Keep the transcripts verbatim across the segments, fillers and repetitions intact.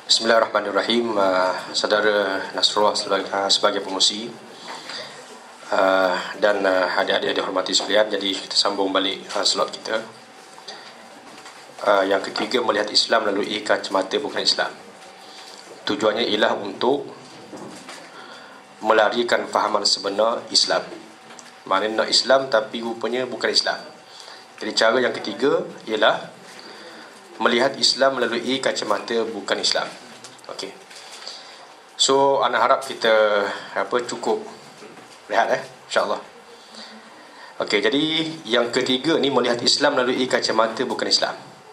Bismillahirrahmanirrahim. uh, Saudara Nasrullah sebagai, uh, sebagai pengusi, uh, dan uh, adik-adik dihormati sekalian. Jadi kita sambung balik uh, slot kita. uh, Yang ketiga, melihat Islam melalui kacamata bukan Islam. Tujuannya ialah untuk melarikan fahaman sebenar Islam. Maknanya nak Islam tapi rupanya bukan Islam. Jadi cara yang ketiga ialah melihat Islam melalui kacamata bukan Islam. Okey. So ana harap kita apa cukup rehat eh insya-Allah. Okey, jadi yang ketiga ni melihat Islam melalui kacamata bukan Islam.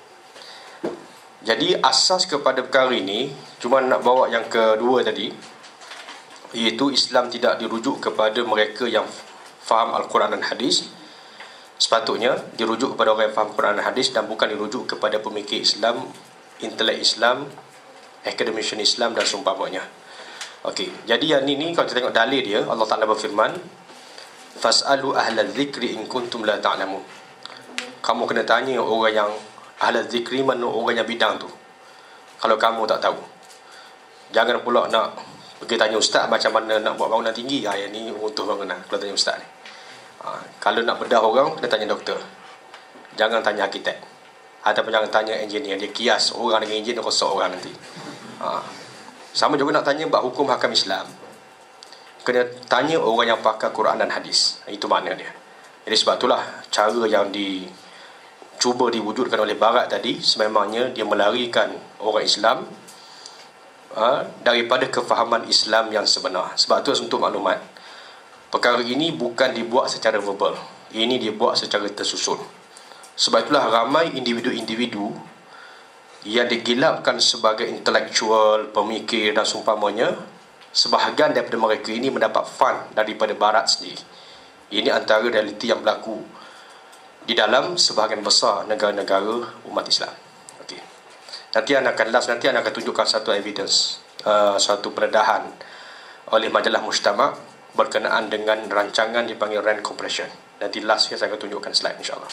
Jadi asas kepada perkara ini cuma nak bawa yang kedua tadi, iaitu Islam tidak dirujuk kepada mereka yang faham Al-Quran dan hadis. Sepatutnya dirujuk kepada orang yang faham Quran dan hadis, dan bukan dirujuk kepada pemikir Islam, intelek Islam, academician Islam dan seumpamanya. Okey, jadi yang ini kalau kita tengok dalil dia, Allah Taala berfirman, "Fas'alu ahlal dzikri in kuntum la ta'lamun." Kamu kena tanya orang yang ahlal dzikri, mana orang yang bidang tu, kalau kamu tak tahu. Jangan pula nak pergi tanya ustaz macam mana nak buat bangunan tinggi. Ah, yang ni untuk bangunan kalau tanya ustaz ni. Ha, kalau nak bedah orang, kena tanya doktor. Jangan tanya arkitek, ataupun jangan tanya engineer. Dia kias orang dengan engineer, rosak orang nanti. ha. Sama juga nak tanya bab hukum hakam Islam, kena tanya orang yang pakar Quran dan hadis. Itu makna dia. Jadi sebab itulah cara yang dicuba diwujudkan oleh Barat tadi, sememangnya dia melarikan orang Islam ha, daripada kefahaman Islam yang sebenar. Sebab itu untuk maklumat, perkara ini bukan dibuat secara verbal. Ini dibuat secara tersusun. Sebab itulah ramai individu-individu yang digilapkan sebagai intelektual, pemikir dan seumpamanya, sebahagian daripada mereka ini mendapat fund daripada Barat sendiri. Ini antara realiti yang berlaku di dalam sebahagian besar negara-negara umat Islam. Okey. Nanti anda akan last, nanti anda akan tunjukkan satu evidence, uh, satu pendedahan oleh majalah Mujtama' berkenaan dengan rancangan dipanggil rand compression. Nanti last saya akan tunjukkan slide insya-Allah.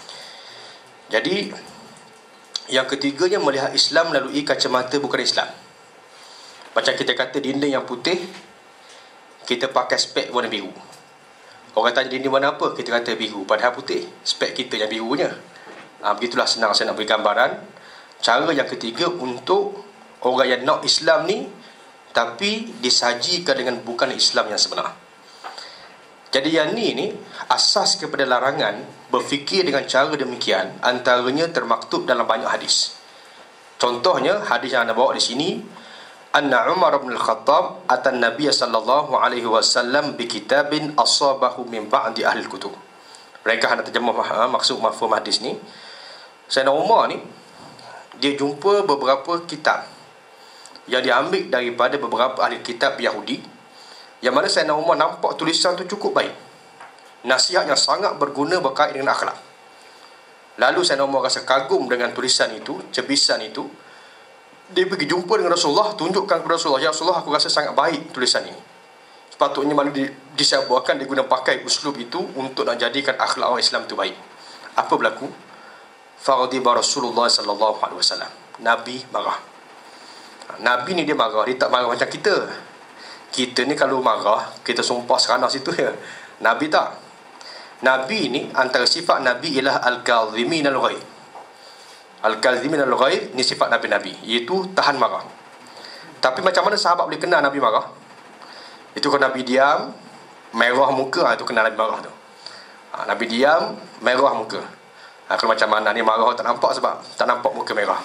Jadi yang ketiganya melihat Islam melalui kacamata bukan Islam. Macam kita kata dinding yang putih, kita pakai spek warna biru. Orang tanya dinding warna apa, kita kata biru, padahal putih. Spek kita yang birunya. Ha, begitulah senang saya nak beri gambaran. Cara yang ketiga untuk orang yang nak Islam ni tapi disajikan dengan bukan Islam yang sebenar. Jadi yang ni ni asas kepada larangan berfikir dengan cara demikian, antaranya termaktub dalam banyak hadis. Contohnya hadis yang anda bawa di sini, anna Umar bin Al-Khattab atan Nabiy sallallahu alaihi wasallam bi kitabin asabahu min ba'di ahli al-kutub. Mereka hendak terjemah ha, maksud mafhum hadis ni. Sayyidina Umar ni dia jumpa beberapa kitab yang diambil daripada beberapa ahli kitab Yahudi, yang mana Sayyidina Umar nampak tulisan tu cukup baik, nasihat yang sangat berguna berkait dengan akhlak. Lalu Sayyidina Umar rasa kagum dengan tulisan itu, cebisan itu. Dia pergi jumpa dengan Rasulullah, tunjukkan kepada Rasulullah, "Ya Rasulullah, aku rasa sangat baik tulisan ini. Sepatutnya malu disabuakan, diguna pakai uslub itu untuk nak jadikan akhlak orang Islam itu baik." Apa berlaku? Faghadiba Rasulullah sallallahu alaihi wasallam. Nabi marah. Nabi ni dia marah, dia tak marah macam kita. Kita ni kalau marah, kita sumpah seranah situ ya. Nabi tak. Nabi ni, antara sifat Nabi ialah Al-Kadhimin Al-Ghaib. Al-Kadhimin Al-Ghaib ni sifat Nabi-Nabi, iaitu tahan marah. Tapi macam mana sahabat boleh kenal Nabi marah? Itu kalau Nabi diam, merah muka, itu kenal Nabi marah tu. ha, Nabi diam, merah muka. ha, Kalau macam mana ni marah tak nampak sebab tak nampak muka merah.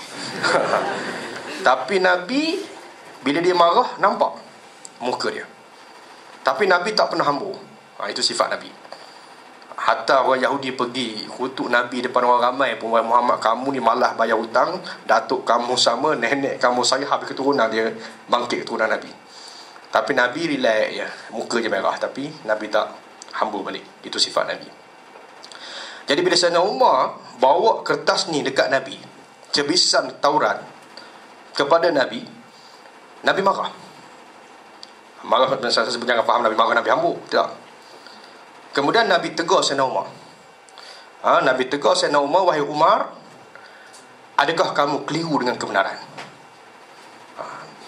Tapi Nabi bila dia marah nampak muka dia. Tapi Nabi tak pernah hambur. ha, Itu sifat Nabi. Hatta orang Yahudi pergi kutuk Nabi depan orang ramai pun, "Muhammad, kamu ni malah bayar hutang, datuk kamu sama, nenek kamu saya, habis keturunan dia bangkit keturunan Nabi." Tapi Nabi relax je, muka je merah, tapi Nabi tak hambur balik. Itu sifat Nabi. Jadi bila Sayyidina Umar bawa kertas ni dekat Nabi, cebisan Taurat kepada Nabi, Nabi marah. Marah saya sebut jangan faham Nabi marah, Nabi hambur. Tak. Kemudian Nabi tegur Sayyidina Umar. Ha, Nabi tegur Sayyidina Umar, "Wahai Umar, adakah kamu keliru dengan kebenaran?" Ha,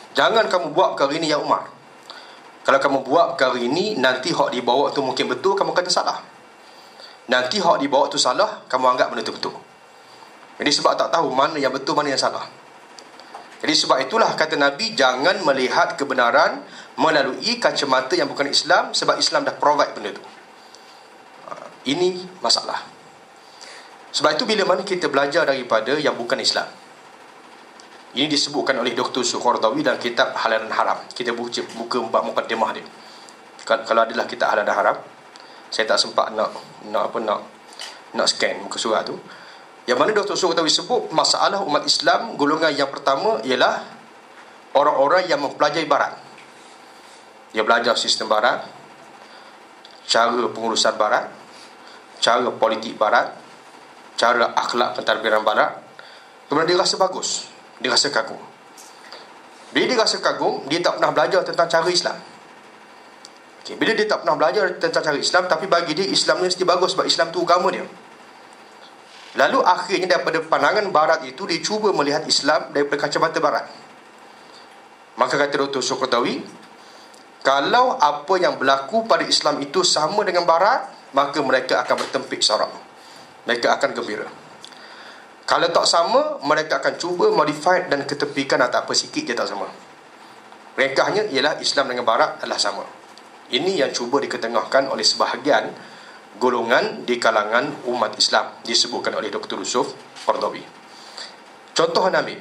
Jangan kamu buat perkara ini ya Umar. Kalau kamu buat perkara ini, nanti hak dibawa tu mungkin betul, kamu kata salah. Nanti hak dibawa tu salah, kamu anggap benda tu betul. Jadi sebab tak tahu mana yang betul, mana yang salah. Jadi sebab itulah kata Nabi, jangan melihat kebenaran melalui kacamata yang bukan Islam, sebab Islam dah provide benda tu. Ini masalah. Sebab itu bila mana kita belajar daripada yang bukan Islam, ini disebutkan oleh Doktor Qaradawi dalam kitab Halal dan Haram. Kita buka, buka bab mukadimah dia. Kalau adalah kitab Halal dan Haram, saya tak sempat nak nak apa nak nak scan muka surat tu. Yang mana Doktor Qaradawi sebut masalah umat Islam golongan yang pertama ialah orang-orang yang mempelajari barat. Dia belajar sistem barat, cara pengurusan barat, cara politik barat, cara akhlak pentadbiran barat. Kemudian dia rasa bagus, dia rasa kagum. Bila dia rasa kagum, dia tak pernah belajar tentang cara Islam. Okay, bila dia tak pernah belajar tentang cara Islam, tapi bagi dia Islam ni mesti bagus sebab Islam tu agama dia. Lalu akhirnya daripada pandangan barat itu, dia cuba melihat Islam daripada kacamata barat. Maka kata Doktor Qaradawi, kalau apa yang berlaku pada Islam itu sama dengan barat, maka mereka akan bertempik sorak, mereka akan gembira. Kalau tak sama, mereka akan cuba modify dan ketepikan atau apa sikit dia tak sama. Mereka hanya ialah Islam dengan barat adalah sama. Ini yang cuba diketengahkan oleh sebahagian golongan di kalangan umat Islam, disebutkan oleh Doktor Yusuf Qaradawi. Contoh Nabi,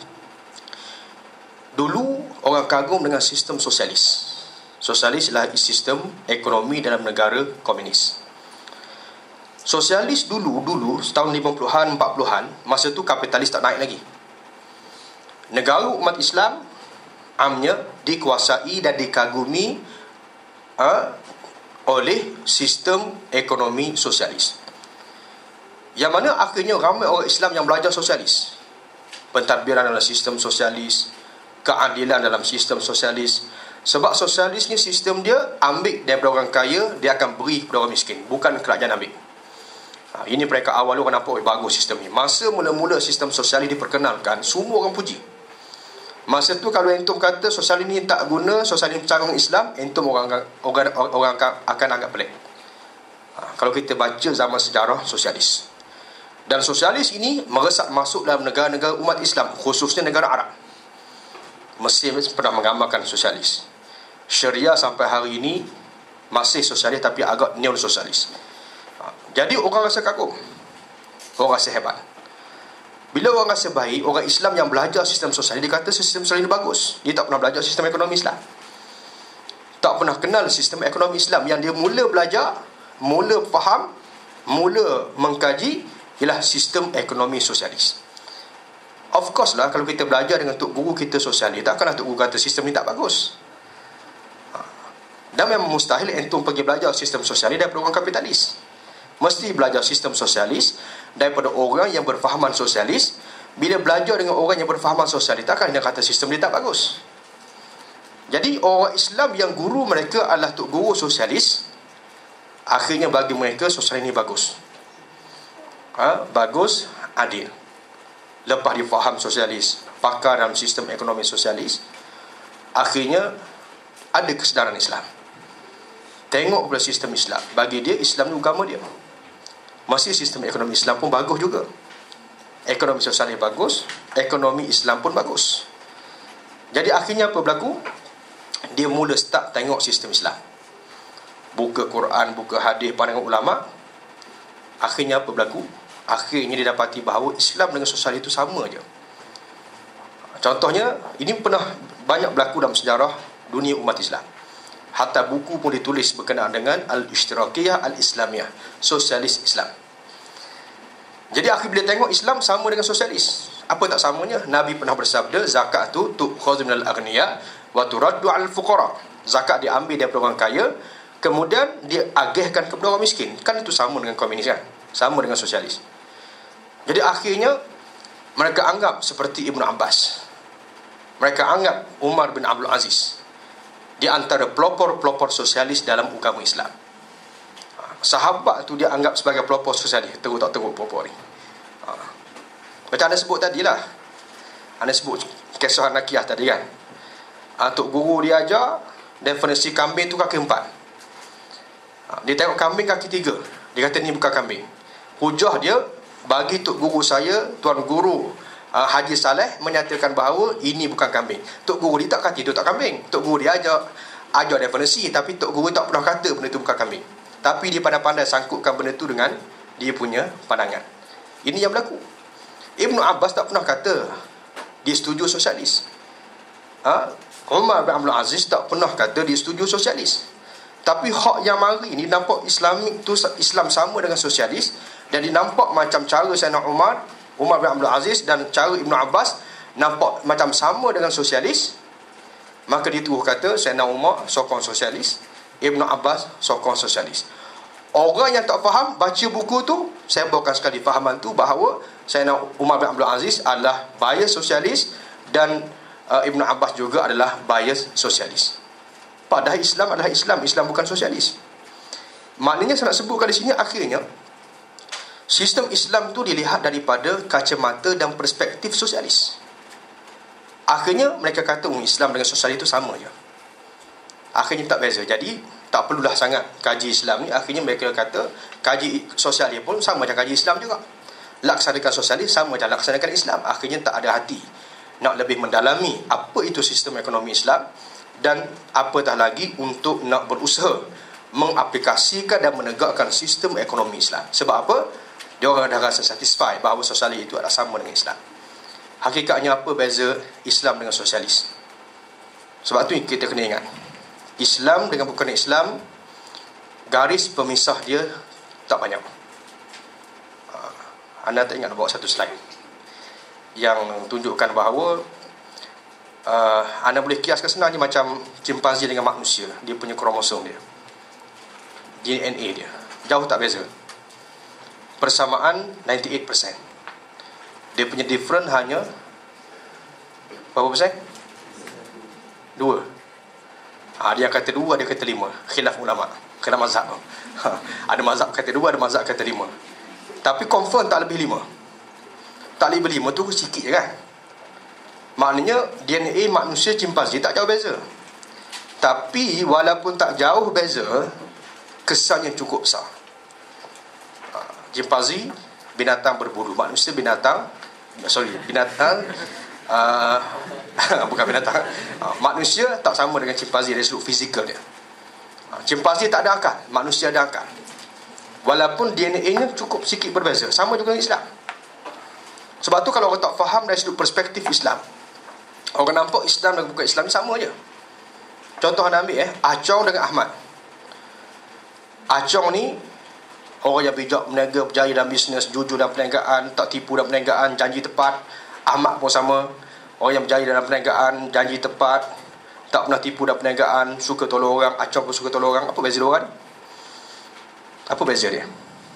dulu orang kagum dengan sistem sosialis. Sosialis adalah sistem ekonomi dalam negara komunis. Sosialis dulu, dulu tahun lima puluhan, empat puluhan, masa tu kapitalis tak naik lagi. Negara umat Islam amnya dikuasai dan dikagumi uh, oleh sistem ekonomi sosialis. Yang mana akhirnya ramai orang Islam yang belajar sosialis. Pentadbiran dalam sistem sosialis, keadilan dalam sistem sosialis. Sebab sosialis ni sistem dia ambil daripada orang kaya, dia akan beri kepada orang miskin, bukan kerajaan ambil. Ha, ini mereka awal orang nampak, oh, bagus sistem ni. Masa mula-mula sistem sosialis diperkenalkan, semua orang puji. Masa tu kalau entum kata sosialis ni tak guna, sosialis ni bercanggah Islam, entum orang orang orang akan anggap pelik. Ha, kalau kita baca zaman sejarah sosialis. Dan sosialis ini meresap masuk dalam negara-negara umat Islam, khususnya negara Arab. Mesir pernah menggambarkan sosialis. Syariah sampai hari ini masih sosialis tapi agak neo-sosialis. Jadi orang rasa kagum, orang rasa hebat. Bila orang rasa baik, orang Islam yang belajar sistem sosialis, dia kata sistem sosialis ini bagus. Dia tak pernah belajar sistem ekonomi Islam, tak pernah kenal sistem ekonomi Islam. Yang dia mula belajar, mula faham, mula mengkaji ialah sistem ekonomi sosialis. Of course lah, kalau kita belajar dengan tok guru kita sosialis, takkanlah tok guru kata sistem ni tak bagus. Dan memang mustahil entum pergi belajar sistem sosialis daripada orang kapitalis. Mesti belajar sistem sosialis daripada orang yang berfahaman sosialis. Bila belajar dengan orang yang berfahaman sosialis, takkan dia kata sistem dia tak bagus. Jadi orang Islam yang guru mereka adalah tok guru sosialis, akhirnya bagi mereka sosialis ini bagus, ha? Bagus, adil. Lepas dia faham sosialis, pakar dalam sistem ekonomi sosialis, akhirnya ada kesedaran Islam. Tengok pula sistem Islam, bagi dia Islam ni agama dia. Masih sistem ekonomi Islam pun bagus juga. Ekonomi sosialis bagus, ekonomi Islam pun bagus. Jadi akhirnya apa berlaku? Dia mula start tengok sistem Islam, buka Quran, buka hadis, pandangan ulama. Akhirnya apa berlaku? Akhirnya dia dapati bahawa Islam dengan sosialis itu sama je. Contohnya, ini pernah banyak berlaku dalam sejarah dunia umat Islam. Hatta buku pun ditulis berkenaan dengan Al-Ishtirakiyah Al-Islamiyah, sosialis Islam. Jadi akhir bila tengok Islam sama dengan sosialis. Apa tak samanya? Nabi pernah bersabda, zakat tu tu'khadhu minal aghniya wa turaddu 'alal fuqara. Zakat diambil daripada orang kaya, kemudian dia agihkan kepada orang miskin. Kan itu sama dengan komunis kan? Sama dengan sosialis. Jadi akhirnya mereka anggap seperti Ibn Abbas. Mereka anggap Umar bin Abdul Aziz di antara pelopor-pelopor sosialis dalam agama Islam. Sahabat tu dia anggap sebagai pelopor sosialis. Teruk tak teruk pelopor ni. Ha. Macam anda sebut tadi lah, anda sebut kisah Nakiyah tadi kan. ha, Tok Guru dia ajar definisi kambing tu kaki empat. ha, Dia tengok kambing kaki tiga, dia kata ni bukan kambing. Hujah dia, bagi Tok Guru saya, Tuan Guru uh, Haji Saleh menyatakan bahawa ini bukan kambing. Tok Guru dia tak kata itu tak kambing. Tok Guru dia ajar ajar definisi, tapi Tok Guru tak pernah kata benda itu bukan kambing. Tapi dia pandai-pandai sangkutkan benda itu dengan dia punya pandangan. Ini yang berlaku. Ibnu Abbas tak pernah kata dia setuju sosialis. ha? Umar bin Abdul Aziz tak pernah kata dia setuju sosialis. Tapi hak yang mari ni nampak Islamik tu, Islam sama dengan sosialis. Dan dia nampak macam cara Sayyidina Umar Umar bin Abdul Aziz dan cara Ibnu Abbas nampak macam sama dengan sosialis. Maka dia terus kata Sayyidina Umar sokong sosialis, Ibnu Abbas sokong sosialis. Orang yang tak faham baca buku tu, saya bawakan sekali fahaman tu bahawa Sayyidina Umar bin Abdul Aziz adalah bias sosialis dan uh, Ibnu Abbas juga adalah bias sosialis. Padahal Islam adalah Islam, Islam bukan sosialis. Maknanya saya nak sebutkan di sini, akhirnya sistem Islam tu dilihat daripada kacamata dan perspektif sosialis. Akhirnya mereka kata um, Islam dengan sosialis itu sama je. Akhirnya tak beza. Jadi tak perlulah sangat kaji Islam ni. Akhirnya mereka kata kaji sosialis pun sama macam kaji Islam juga. Laksanakan sosialis sama macam laksanakan Islam. Akhirnya tak ada hati nak lebih mendalami apa itu sistem ekonomi Islam, dan apatah lagi untuk nak berusaha mengaplikasikan dan menegakkan sistem ekonomi Islam. Sebab apa? Dia orang dah rasa satisfy bahawa sosialis itu adalah sama dengan Islam. Hakikatnya apa beza Islam dengan sosialis? Sebab tu kita kena ingat, Islam dengan bukan Islam, garis pemisah dia tak banyak. Anda tak ingat bawa satu slide yang tunjukkan bahawa uh, anda boleh kiaskan sebenarnya macam chimpanzee dengan manusia, dia punya kromosom dia, D N A dia jauh tak beza. Persamaan sembilan puluh lapan peratus. Dia punya different hanya berapa persen? Dua. Ha, dia kata dua, dia kata lima. Khilaf ulama, khilaf mazhab. Ha, ada mazhab kata dua, ada mazhab kata lima. Tapi confirm tak lebih lima. Tak lebih lima tu sikit je kan. Maknanya D N A manusia chimpanzee tak jauh beza. Tapi walaupun tak jauh beza, kesannya cukup besar. Chimpanzee binatang berbulu, manusia binatang sorry binatang uh, bukan binatang uh, manusia tak sama dengan chimpanzee dari sudut fizikal dia. uh, Chimpanzee tak ada akal, manusia ada akal. Walaupun D N A-nya cukup sikit berbeza, sama juga dengan Islam. Sebab tu kalau orang tak faham dari sudut perspektif Islam, orang nampak Islam dan bukan Islam sama je. Contoh anda ambil eh Acong dengan Ahmad. Acong ni orang yang bijak, berniaga, berjaya dalam bisnes, jujur dalam perniagaan, tak tipu dalam perniagaan, janji tepat. Ahmad pun sama, orang yang berjaya dalam perniagaan, janji tepat, tak pernah tipu dalam perniagaan, suka tolong orang. Acong pun suka tolong orang. Apa beza orang? Apa beza dia?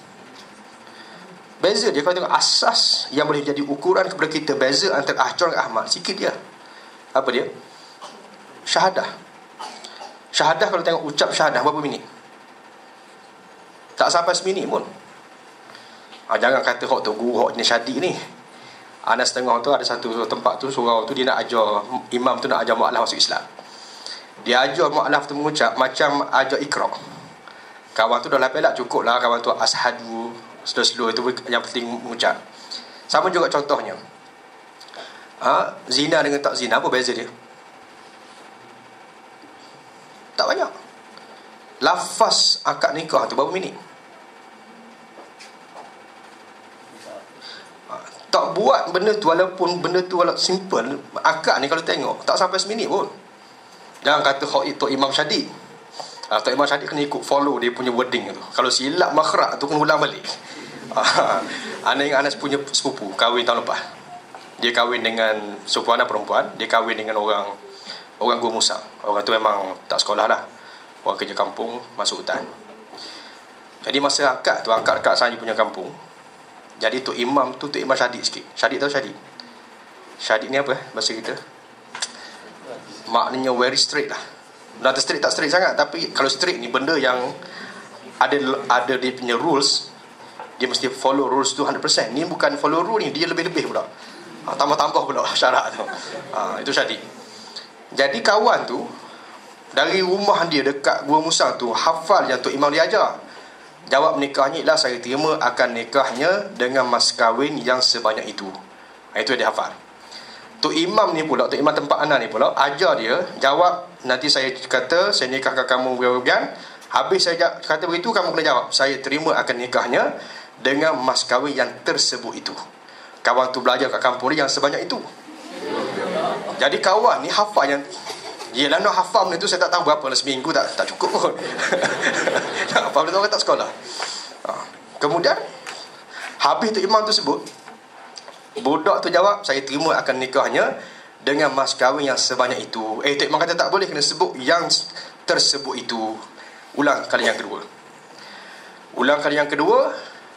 Beza dia, kalau tengok asas yang boleh menjadi ukuran kepada kita beza antara Acong dan Ahmad, sikit dia. Apa dia? Syahadah. Syahadah, kalau tengok ucap syahadah berapa minit? Tak sampai seminit pun. ha, Jangan kata hok tu guru, hok jenis syadik ni. Ada setengah tu, ada satu tempat tu, surau tu, dia nak ajar, imam tu nak ajar mu'alaf masuk Islam. Dia ajar mu'alaf tu mengucap macam ajar ikra. Kawan tu dah lapel lah, cukup lah kawan tu ashadu, slow-slow, itu yang penting mengucap. Sama juga contohnya, ha, zina dengan tak zina, apa beza dia? Tak banyak. Lafaz akad nikah tu berapa minit? Tak buat benda tu, walaupun benda tu walaupun simple, akad ni kalau tengok tak sampai seminit pun. Jangan kata hok itu Imam Syadik. Ah, Tok Imam Syadik kena ikut follow dia punya wording tu. Kalau silap makhraj tu kena ulang balik. Ah, Ana ingat Anas punya sepupu kahwin tahun lepas. Dia kahwin dengan sepupu anak perempuan, dia kahwin dengan orang orang Gua Musa. Orang tu memang tak sekolah lah, orang kerja kampung, masuk hutan. Jadi masa akad tu, akad dekat saya punya kampung. Jadi Tok Imam tu, Tok Imam Syadik sikit. Syadik tahu Syadik? Syadik ni apa bahasa kita? Maknanya very straight lah. Dah straight tak straight sangat, tapi kalau straight ni benda yang ada ada dia punya rules, dia mesti follow rules tu one hundred percent. Ni bukan follow rule ni, dia lebih-lebih pula. Ha, tambah-tambah pula syarat tu. Ha, itu Syadik. Jadi kawan tu dari rumah dia dekat Gua Musang tu hafal yang Tok Imam dia ajar. Jawab nikahnya ialah saya terima akan nikahnya dengan mas kahwin yang sebanyak itu. Itu yang dia hafal. Tok Imam ni pula, Tok Imam tempat anak ni pula ajar dia jawab, nanti saya kata saya nikahkan kamu berapa. Habis saya kata begitu, kamu kena jawab saya terima akan nikahnya dengan mas kahwin yang tersebut itu. Kawan tu belajar kat kampung dia yang sebanyak itu. Jadi kawan ni hafal yang yelah nak hafal benda tu saya tak tahu berapa lah, seminggu tak tak cukup pun. Nak hafal benda tu orang tak sekolah. Ha. Kemudian habis tu imam tu sebut, budak tu jawab saya terima akan nikahnya dengan mas kahwin yang sebanyak itu. Eh Tok Imam kata tak boleh, kena sebut yang tersebut itu. Ulang kali yang kedua. Ulang kali yang kedua.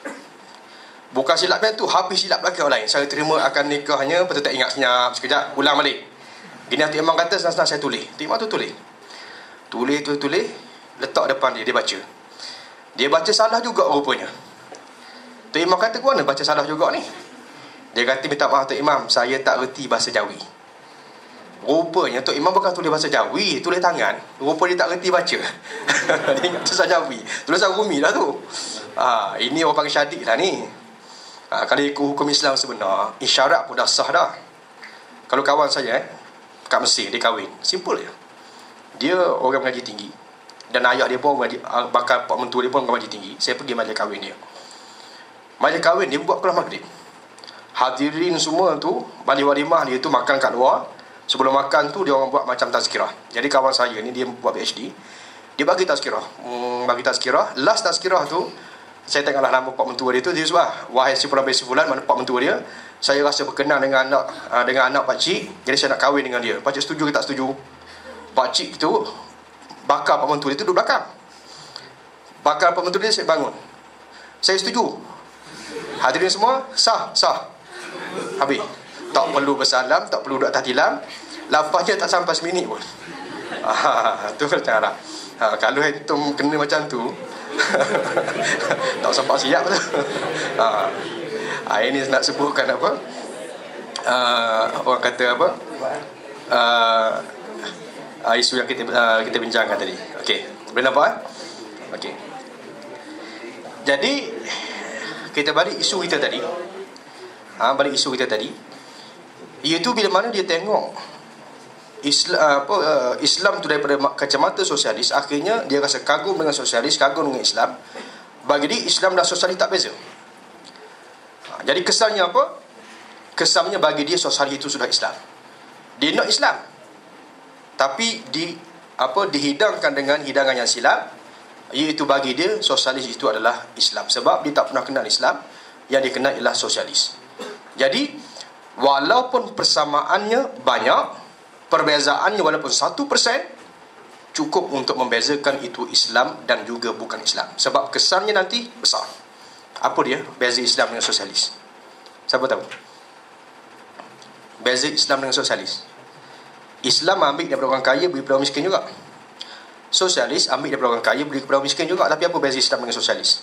Bukan silap yang tu, habis silap lagi orang lain. Saya terima akan nikahnya, betul tak ingat senyap sekejap, ulang balik. Gini Tok Imam kata senang-senang saya tulis. Tok Imam tu tulis. Tulis tu tulis, letak depan dia, dia baca. Dia baca salah juga rupanya. Tok Imam kata kau mana baca salah juga ni? Dia kata minta maaf Tok Imam, saya tak reti bahasa Jawi. Rupanya Tok Imam bukan tulis bahasa Jawi, tulis tangan. Rupanya dia tak reti baca. Dia ingat tulisan Jawi, tulisan Rumi lah tu. Ha, ini orang panggil syadik lah ni. Ha, kalau ikut hukum Islam sebenar, isyarat pun dah sah dah. Kalau kawan saya eh, kat Mesir, dia kahwin, simple je. Dia orang mengaji tinggi, dan ayah dia pun mengaji, bakal pak mentua dia pun mengaji tinggi. Saya pergi majlis kahwin dia. Majlis kahwin dia buat kelas maghrib. Hadirin semua tu, balik walimah dia tu makan kat luar. Sebelum makan tu dia orang buat macam tazkirah. Jadi kawan saya ni dia buat P H D, dia bagi tazkirah. Hmm, bagi tazkirah. Last tazkirah tu saya tengoklah nama pak mentua dia tu, dia sebut, wahai si fulan bin si fulan, mana pak mentua dia, saya rasa berkenan dengan anak uh, dengan anak pak cik, jadi saya nak kahwin dengan dia. Pak cik setuju ke tak setuju? Pak cik tu bakar pak mentua dia tu duduk belakang. Bakar pak mentua dia, saya bangun. Saya setuju. Hadirin semua, sah, sah. Habis. Tak perlu bersalam, tak perlu duduk atas tilam. Lafaznya tak sampai seminit pun. Ah, tu macam Arab. Ha, kalau antum kena macam tu, tak sempat siap tu. Ha, ha, ini nak sebutkan apa? Uh, orang kata apa? Uh, uh, isu yang kita uh, kita bincangkan tadi. Okey, boleh nampak? Eh? Okey. Jadi kita balik isu kita tadi. Ha, balik isu kita tadi. Iaitu bila mana dia tengok Islam, apa, uh, Islam tu daripada kacamata sosialis, akhirnya dia rasa kagum dengan sosialis, kagum dengan Islam. Bagi dia Islam dan sosialis tak beza. Ha, jadi kesannya apa? Kesannya bagi dia sosialis itu sudah Islam. Dia nak Islam, tapi di apa dihidangkan dengan hidangan yang silap, iaitu bagi dia sosialis itu adalah Islam. Sebab dia tak pernah kenal Islam, yang dia kenal ialah sosialis. Jadi walaupun persamaannya banyak, perbezaannya walaupun satu persen, cukup untuk membezakan itu Islam dan juga bukan Islam. Sebab kesannya nanti besar. Apa dia beza Islam dengan sosialis? Siapa tahu? Beza Islam dengan sosialis. Islam ambil daripada orang kaya, beri kepada orang miskin juga. Sosialis ambil daripada orang kaya, beri kepada orang miskin juga. Tapi apa beza Islam dengan sosialis?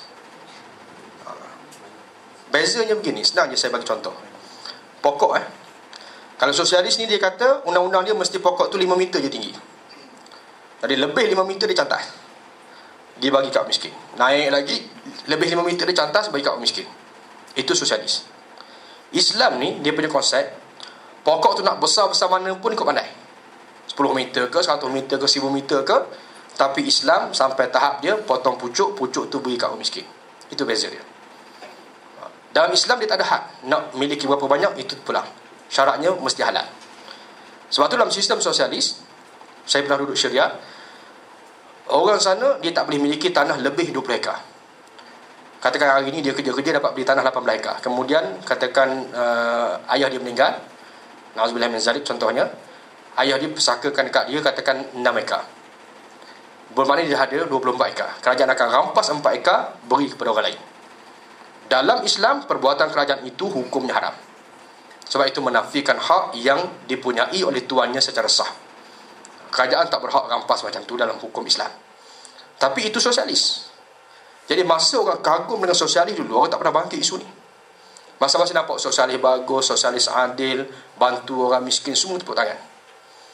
Bezanya begini, senang je saya bagi contoh. Pokok eh. Kalau sosialis ni dia kata undang-undang dia mesti pokok tu lima meter je tinggi. Jadi lebih lima meter dia cantas, dia bagi kat miskin. Naik lagi lebih lima meter dia cantas, bagi kat miskin. Itu sosialis. Islam ni dia punya konsep, pokok tu nak besar-besar mana pun ikut pandai. sepuluh meter ke, seratus meter ke, seribu meter ke. Tapi Islam sampai tahap dia potong pucuk, pucuk tu beri kat orang miskin. Itu beza dia. Dalam Islam dia tak ada had, nak miliki berapa banyak itu pulang. Syaratnya mesti halal. Sebab tu dalam sistem sosialis, saya pernah duduk syariah, orang sana dia tak boleh miliki tanah lebih dua puluh ekar. Katakan hari ni dia kerja-kerja dapat beli tanah lapan belas ekar. Kemudian katakan uh, ayah dia meninggal, na'udzubillah min zalik contohnya, ayah dia pesakakan dekat dia katakan enam ekar. Bermakna dia ada dua puluh empat ekar. Kerajaan akan rampas empat ekar, beri kepada orang lain. Dalam Islam, perbuatan kerajaan itu hukumnya haram. Sebab itu menafikan hak yang dipunyai oleh tuannya secara sah. Kerajaan tak berhak rampas macam tu dalam hukum Islam. Tapi itu sosialis. Jadi masa orang kagum dengan sosialis dulu, orang tak pernah bangkit isu ni. Masa-masa nampak sosialis bagus, sosialis adil, bantu orang miskin, semua tepuk tangan.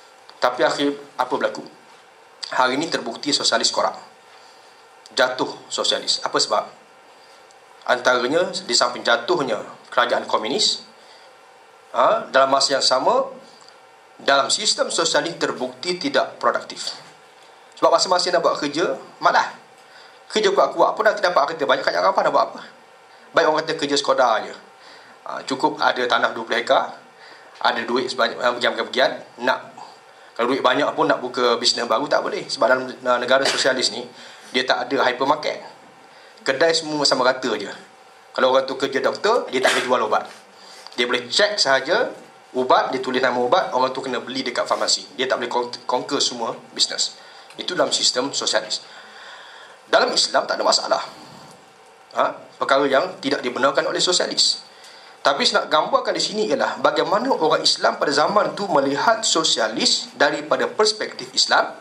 Tapi akhir apa berlaku? Hari ini terbukti sosialis korup. Jatuh sosialis. Apa sebab? Antaranya di samping jatuhnya kerajaan komunis, ha, dalam masa yang sama dalam sistem sosialis terbukti tidak produktif. Sebab masa-masa nak buat kerja malah kerja kuat-kuat pun dah tak dapat kerja. Banyak kat apa nak buat apa? Baik orang kata kerja sekadar je, ha, cukup ada tanah dua puluh hektar, ada duit sebanyak bagian-bagian, nak kalau duit banyak pun nak buka bisnes baru tak boleh. Sebab dalam negara sosialis ni dia tak ada hypermarket. Kedai semua sama rata je. Kalau orang tu kerja doktor, dia tak boleh jual ubat. Dia boleh cek sahaja ubat, dia tulis nama ubat, orang tu kena beli dekat farmasi. Dia tak boleh conquer semua bisnes. Itu dalam sistem sosialis. Dalam Islam tak ada masalah, ha? Perkara yang tidak dibenarkan oleh sosialis. Tapi saya nak gambarkan di sini ialah bagaimana orang Islam pada zaman tu melihat sosialis daripada perspektif Islam,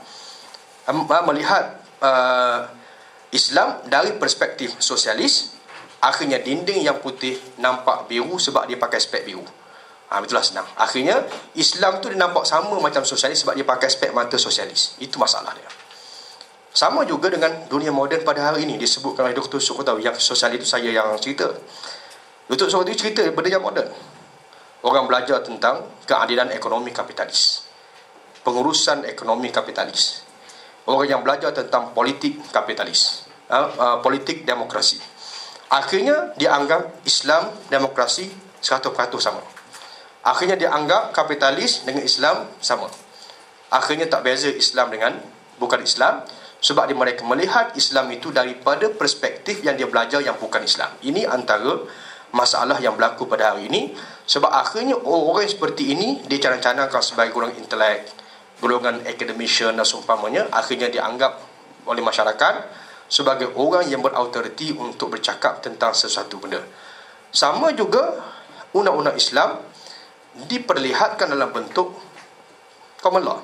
melihat uh, Islam dari perspektif sosialis. Akhirnya dinding yang putih nampak biru sebab dia pakai spek biru. Ha, itulah senang. Akhirnya Islam tu dia nampak sama macam sosialis sebab dia pakai spek mata sosialis. Itu masalah dia. Sama juga dengan dunia moden pada hari ini. Disebutkan oleh Doktor Sukotawi, yang sosialis itu saya yang cerita. Doktor Sukotawi cerita benda yang moden. Orang belajar tentang keadilan ekonomi kapitalis, pengurusan ekonomi kapitalis. Orang yang belajar tentang politik kapitalis, uh, uh, politik demokrasi. Akhirnya dianggap Islam demokrasi seratus peratus sama. Akhirnya dianggap kapitalis dengan Islam sama. Akhirnya tak beza Islam dengan bukan Islam, sebab dia mereka melihat Islam itu daripada perspektif yang dia belajar yang bukan Islam. Ini antara masalah yang berlaku pada hari ini. Sebab akhirnya orang seperti ini dicadang-cadangkan sebagai golongan intelek, golongan academician dan seumpamanya. Akhirnya dianggap oleh masyarakat sebagai orang yang berautoriti untuk bercakap tentang sesuatu benda. Sama juga undang-undang Islam diperlihatkan dalam bentuk common law.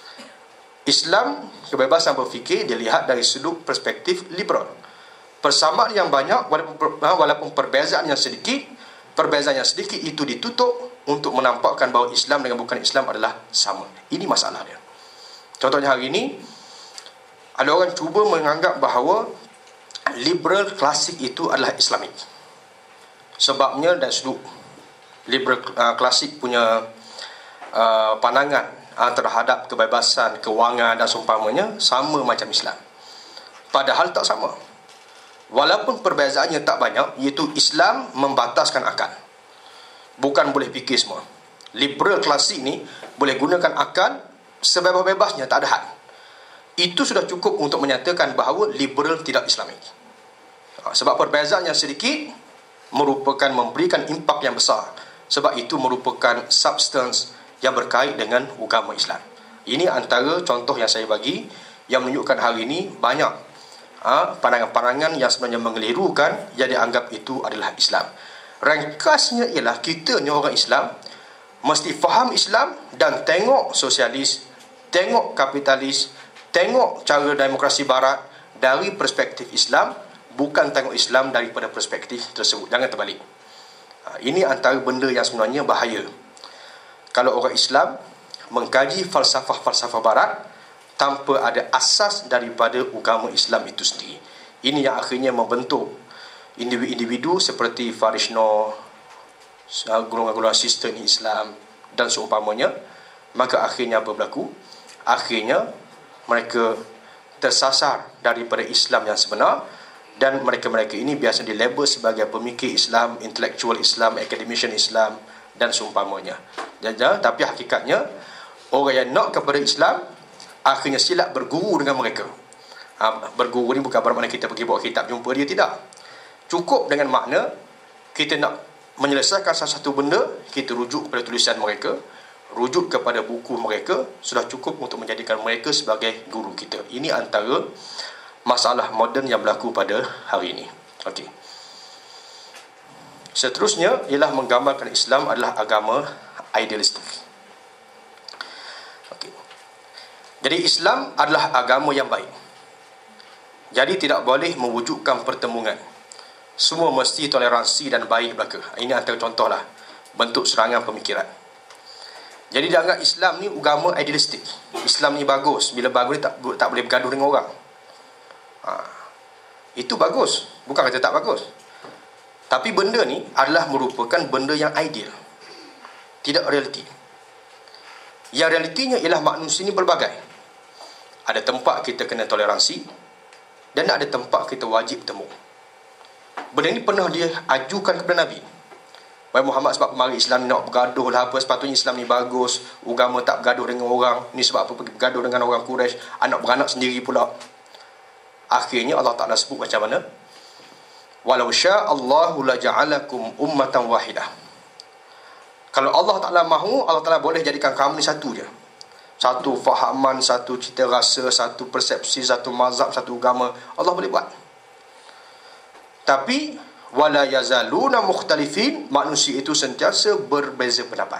Islam, kebebasan berfikir dilihat dari sudut perspektif liberal. Persamaan yang banyak walaupun, walaupun perbezaan yang sedikit, perbezaan yang sedikit itu ditutup untuk menampakkan bahawa Islam dengan bukan Islam adalah sama. Ini masalah dia. Contohnya hari ini ada orang cuba menganggap bahawa liberal klasik itu adalah Islamik. Sebabnya dari sudut liberal uh, klasik punya uh, pandangan uh, terhadap kebebasan, kewangan dan seumpamanya sama macam Islam. Padahal tak sama. Walaupun perbezaannya tak banyak, iaitu Islam membataskan akal. Bukan boleh fikir semua. Liberal klasik ni boleh gunakan akal sebebas-bebasnya, tak ada had. Itu sudah cukup untuk menyatakan bahawa liberal tidak Islamik. Sebab perbezaan yang sedikit merupakan memberikan impak yang besar. Sebab itu merupakan substance yang berkait dengan agama Islam. Ini antara contoh yang saya bagi yang menunjukkan hari ini banyak ha, pandangan-pandangan yang sebenarnya mengelirukan yang dianggap itu adalah Islam. Ringkasnya ialah kita ni orang Islam mesti faham Islam dan tengok sosialis, tengok kapitalis, tengok cara demokrasi barat dari perspektif Islam, bukan tengok Islam daripada perspektif tersebut. Jangan terbalik. Ha, ini antara benda yang sebenarnya bahaya. Kalau orang Islam mengkaji falsafah-falsafah barat tanpa ada asas daripada agama Islam itu sendiri. Ini yang akhirnya membentuk individu-individu seperti Farishno, golongan-golongan sistem Islam dan seumpamanya. Maka akhirnya apa berlaku? Akhirnya mereka tersasar daripada Islam yang sebenar, dan mereka-mereka ini biasa dilabel sebagai pemikir Islam, intellectual Islam, academician Islam dan seumpamanya. Jangan, tapi hakikatnya orang yang nak kepada Islam akhirnya silap berguru dengan mereka. Ha, berguru ni bukan bermakna kita pergi bawa kitab jumpa dia, tidak. Cukup dengan makna kita nak menyelesaikan satu benda, kita rujuk kepada tulisan mereka, rujuk kepada buku mereka, sudah cukup untuk menjadikan mereka sebagai guru kita. Ini antara masalah moden yang berlaku pada hari ini. Okey. Seterusnya ialah menggambarkan Islam adalah agama idealistik. Okey. Jadi Islam adalah agama yang baik. Jadi tidak boleh mewujudkan pertemuan. Semua mesti toleransi dan baik belaka. Ini antara contohlah bentuk serangan pemikiran. Jadi dia anggap Islam ni agama idealistik. Islam ni bagus. Bila bagus, tak, tak boleh bergaduh dengan orang. Ha. Itu bagus. Bukan kata tak bagus. Tapi benda ni adalah merupakan benda yang ideal. Tidak realiti. Yang realitinya ialah manusia ni berbagai. Ada tempat kita kena toleransi, dan ada tempat kita wajib temu. Benda ni pernah dia ajukan kepada Nabi. Wahai Muhammad, sebab mari Islam ni nak bergaduh lah apa, sepatutnya Islam ni bagus, agama tak bergaduh dengan orang. Ni sebab apa pergi bergaduh dengan orang Quraisy, anak beranak sendiri pula. Akhirnya Allah Ta'ala sebut macam mana? Walau sya'allahu la ja'alakum ummatan wahidah. Kalau Allah Ta'ala mahu, Allah Ta'ala boleh jadikan kamu ni satu je. Satu fahaman, satu cita rasa, satu persepsi, satu mazhab, satu agama. Allah boleh buat. Tapi wala yazaluna mukhtalifin, manusia itu sentiasa berbeza pendapat.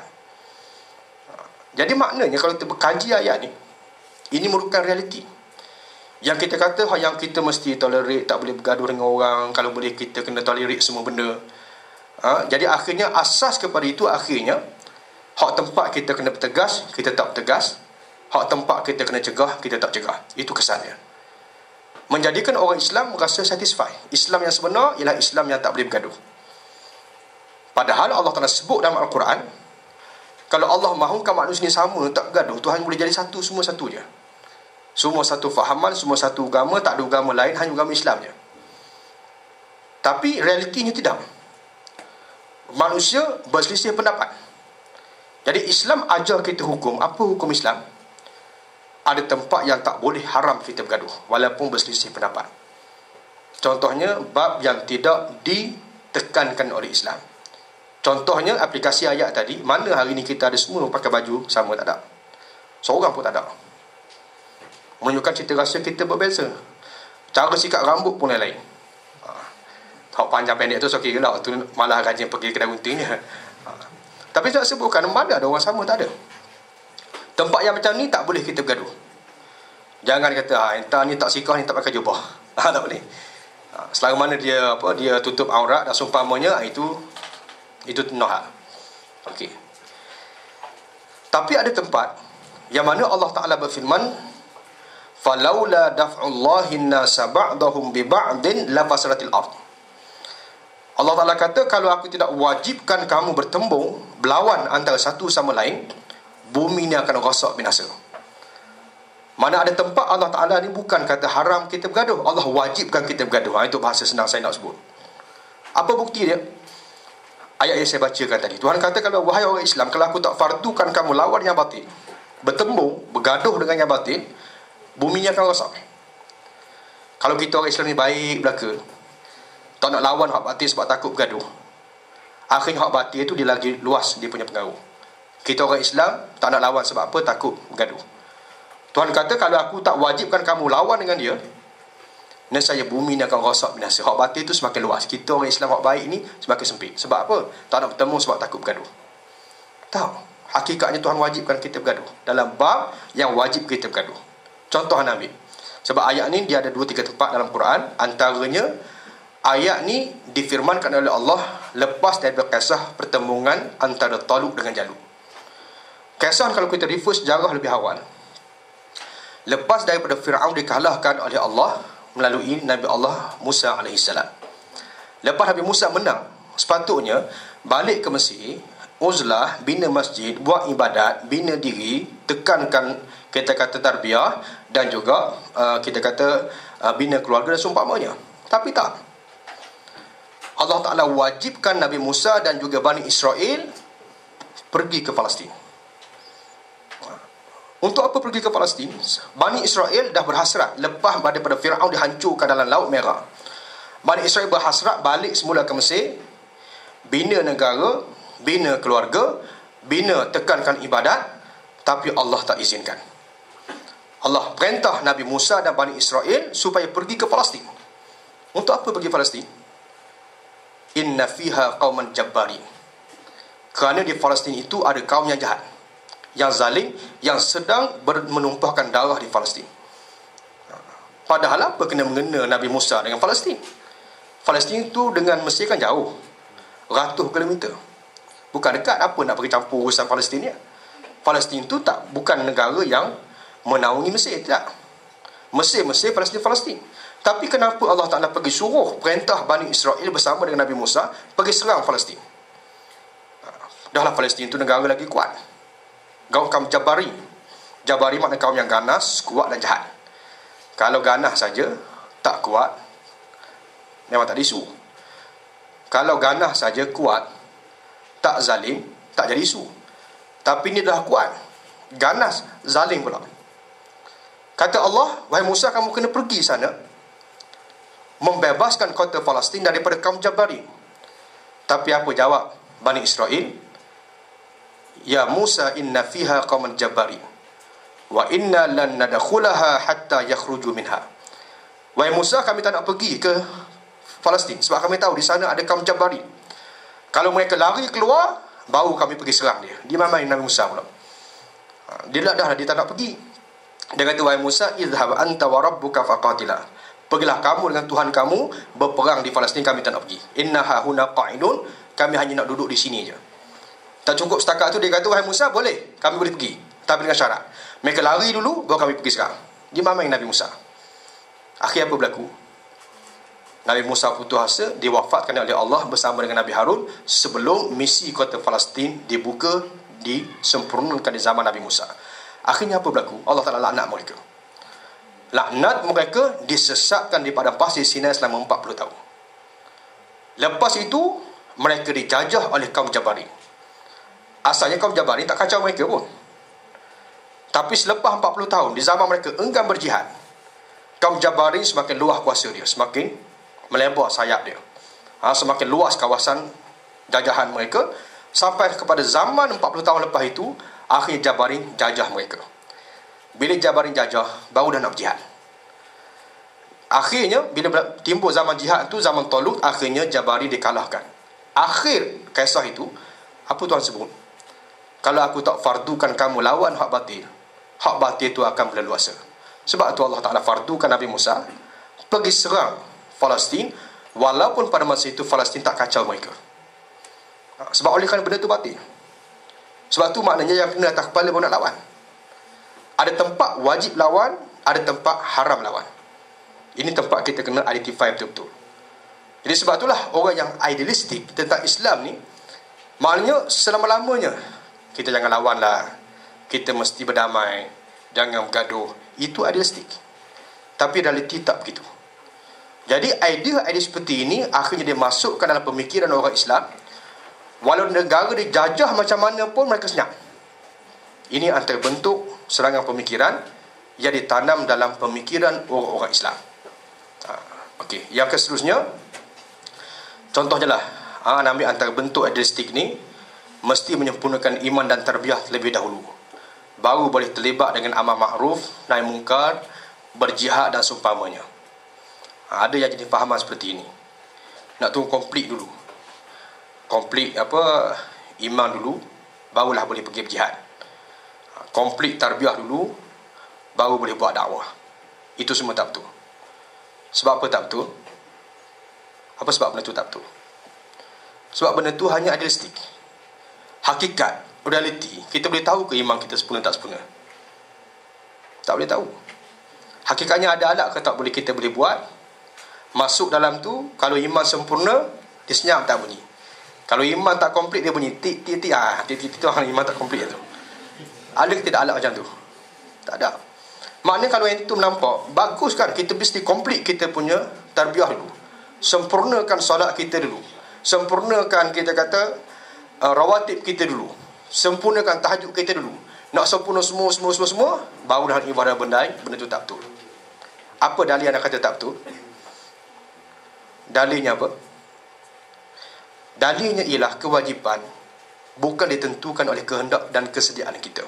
Jadi maknanya kalau kita berkaji ayat ni, ini merupakan realiti. Yang kita kata yang kita mesti tolerate, tak boleh bergaduh dengan orang, kalau boleh kita kena tolerate semua benda. Ha? Jadi akhirnya asas kepada itu, akhirnya hak tempat kita kena bertegas, kita tak bertegas. Hak tempat kita kena cegah, kita tak cegah. Itu kesannya. Menjadikan orang Islam merasa satisfy. Islam yang sebenar ialah Islam yang tak boleh bergaduh. Padahal Allah Ta'ala sebut dalam Al-Quran, kalau Allah mahukan manusia ni sama, tak bergaduh, Tuhan boleh jadi satu, semua satu je. Semua satu fahaman, semua satu agama, tak ada agama lain, hanya agama Islam je. Tapi realitinya tidak. Manusia berselisih pendapat. Jadi Islam ajar kita hukum. Apa hukum Islam? Ada tempat yang tak boleh, haram kita bergaduh walaupun berselisih pendapat. Contohnya bab yang tidak ditekankan oleh Islam. Contohnya aplikasi ayat tadi, mana hari ni kita ada semua pakai baju sama, tak ada. Seorang pun tak ada. Menunjukkan cita rasa kita berbeza. Cara sikat rambut pun lain. Ha. Hak panjang pendek tu okey lah, tu malah rajin pergi kedai guntingnya. Ha. Tapi saya sebutkan mana ada orang sama, tak ada. Tempat yang macam ni tak boleh kita bergaduh. Jangan kata ah entah ni tak sikah, ni tak pakai jubah. Ha, tak boleh. Ha, selama mana dia apa dia tutup aurat dan seumpamanya, itu itu tenah. Okey. Tapi ada tempat yang mana Allah Taala berfirman, falaula daf'ullahi an-nasa ba'dahum bi ba'din la fasalatil ard. Allah Taala kata, kalau aku tidak wajibkan kamu bertembung, berlawan antara satu sama lain, bumi ni akan rosak, binasa. Mana ada tempat Allah Ta'ala ni bukan kata haram kita bergaduh, Allah wajibkan kita bergaduh. Ha, itu bahasa senang saya nak sebut. Apa bukti dia? Ayat yang saya bacakan tadi. Tuhan kata, kalau wahai orang Islam, kalau aku tak fardukan kamu lawan yang batin, bertembung, bergaduh dengan yang batin, bumi ni akan rosak. Kalau kita orang Islam ni baik belaka, tak nak lawan hak batin sebab takut bergaduh, akhirnya hak batin itu dia lagi luas dia punya pengaruh. Kita orang Islam tak nak lawan sebab apa? Takut bergaduh. Tuhan kata, kalau aku tak wajibkan kamu lawan dengan dia, nescaya bumi ni akan rosak, binasa. Hak batin itu semakin luas. Kita orang Islam hak baik ni semakin sempit. Sebab apa? Tak nak bertemu sebab takut bergaduh. Tak. Hakikatnya Tuhan wajibkan kita bergaduh dalam bab yang wajib kita bergaduh. Contoh Anda ambil. Sebab ayat ni dia ada dua tiga tempat dalam Quran. Antaranya ayat ni difirmankan oleh Allah lepas daripada kisah pertembungan antara Talut dengan Jalut. Kisah kalau kita refer sejarah lebih awal, lepas daripada Fir'aun dikalahkan oleh Allah melalui Nabi Allah Musa alaihissalam. Lepas Nabi Musa menang, sepatutnya balik ke Mesir, uzlah, bina masjid, buat ibadat, bina diri, tekankan kita kata tarbiyah, dan juga uh, kita kata uh, bina keluarga dan seumpamanya. Tapi tak. Allah Ta'ala wajibkan Nabi Musa dan juga Bani Israel pergi ke Palestin. Untuk apa pergi ke Palestin? Bani Israel dah berhasrat lepas daripada Fir'aun dihancurkan dalam Laut Merah. Bani Israel berhasrat balik semula ke Mesir, bina negara, bina keluarga, bina tekankan ibadat, tapi Allah tak izinkan. Allah perintah Nabi Musa dan Bani Israel supaya pergi ke Palestin. Untuk apa pergi Palestin? Inna fiha qauman jabbarin. Kerana di Palestin itu ada kaum yang jahat, yang zalim, yang sedang menumpahkan darah di Palestin. Padahal apa kena mengena Nabi Musa dengan Palestin? Palestin itu dengan Mesir kan jauh, ratus kilometer. Bukan dekat, apa nak pergi campur urusan Palestin ni? Palestin tu tak bukan negara yang menaungi Mesir, tidak. Mesir, Mesir, Palestin, Palestin. Tapi kenapa Allah Ta'ala pergi suruh perintah Bani Israel bersama dengan Nabi Musa pergi serang Palestin? Dahlah Palestin itu negara lagi kuat. Kaum Jabari. Jabari makna kaum yang ganas, kuat dan jahat. Kalau ganas saja, tak kuat, memang tak ada isu. Kalau ganas saja, kuat, tak zalim, tak jadi isu. Tapi ini dah kuat, ganas, zalim pula. Kata Allah, wahai Musa, kamu kena pergi sana, membebaskan kota Palestin daripada kaum Jabari. Tapi apa jawab Bani Israel? Ya Musa, inna fiha qauman Jabari wa inna lan nadkhulaha hatta yakhruju minha. Wahai Musa, kami tak nak pergi ke Palestin sebab kami tahu di sana ada kaum Jabari. Kalau mereka lari keluar, baru kami pergi serang dia. Dia main Nabi Musa pula. Dia dah dah dia tak nak pergi. Dia kata, wahai Musa, idhhab anta wa rabbuka faqatila. Pergilah kamu dengan Tuhan kamu berperang di Palestin, kami tak nak pergi. Inna hahuna qa'idun, kami hanya nak duduk di sini je. Tak cukup setakat tu, dia kata, wahai Musa, boleh, kami boleh pergi, tapi dengan syarat mereka lari dulu, baru kami pergi sekarang. Dia main Nabi Musa. Akhir apa berlaku? Nabi Musa putus asa, diwafatkan oleh Allah bersama dengan Nabi Harun sebelum misi kota Palestin dibuka, disempurnakan di zaman Nabi Musa. Akhirnya apa berlaku? Allah Ta'ala laknat mereka. Laknat mereka disesatkan di padang pasir Sinai selama empat puluh tahun. Lepas itu, mereka dijajah oleh kaum Jabari. Asalnya kaum Jabari tak kacau mereka pun. Tapi selepas empat puluh tahun, di zaman mereka enggan berjihad, kaum Jabari semakin luas kuasa dia, semakin melebar sayap dia. Ha, semakin luas kawasan jajahan mereka, sampai kepada zaman empat puluh tahun lepas itu, akhirnya Jabari jajah mereka. Bila Jabari jajah, baru dah nak berjihad. Akhirnya, bila timbul zaman jihad tu, zaman Talut, akhirnya Jabari dikalahkan. Akhir kisah itu, apa Tuhan sebut? Kalau aku tak fardukan kamu lawan hak batil, hak batil itu akan berleluasa. Sebab tu Allah Ta'ala fardukan Nabi Musa pergi serang Palestin, walaupun pada masa itu Palestin tak kacau mereka. Sebab oleh kerana benda tu batil. Sebab tu maknanya yang kena atas kepala pun nak lawan. Ada tempat wajib lawan, ada tempat haram lawan. Ini tempat kita kena identify betul-betul. Jadi sebab itulah orang yang idealistik tentang Islam ni, maknanya selama-lamanya kita jangan lawan lah, kita mesti berdamai, jangan bergaduh. Itu idealistik. Tapi realiti tak begitu. Jadi idea-idea seperti ini akhirnya dia masukkan dalam pemikiran orang Islam. Walau negara dijajah macam mana pun mereka senyap. Ini antara bentuk serangan pemikiran yang ditanam dalam pemikiran orang-orang Islam. Ha, Okey, yang seterusnya, contohnya lah, ha, ambil antara bentuk idealistik ni, mesti menyempurnakan iman dan tarbiyah terlebih dahulu, baru boleh terlibat dengan amal ma'ruf, nahi mungkar, berjihad dan seumpamanya. Ha, ada yang jadi fahaman seperti ini. Nak tunggu komplit dulu. Komplit apa iman dulu, barulah boleh pergi berjihad. Komplit tarbiyah dulu, baru boleh buat dakwah. Itu semua tak betul. Sebab apa tak betul? Apa sebab benda tu tak betul? Sebab benda tu hanya idealistik. Hakikat, realiti, kita boleh tahu ke iman kita sempurna tak sempurna? Tak boleh tahu. Hakikatnya ada alat ke tak boleh kita boleh buat. Masuk dalam tu, kalau iman sempurna, dia senyap tak bunyi. Kalau iman tak komplit, dia bunyi tik tik tik. Ah, tik tik tik tu iman tak komplit tu. Ada ke tidak alat macam tu? Tak ada. Maknanya kalau yang itu nampak, bagus kan, kita mesti komplit kita punya tarbiyah dulu. Sempurnakan solat kita dulu. Sempurnakan kita kata uh, rawatib kita dulu. Sempurnakan tahajud kita dulu. Nak sempurna semua semua semua semua, baru dah ibadah benda benda tu tak betul. Apa dalil anda kata tak betul? Dalilnya apa? Dalilnya ialah kewajipan bukan ditentukan oleh kehendak dan kesediaan kita.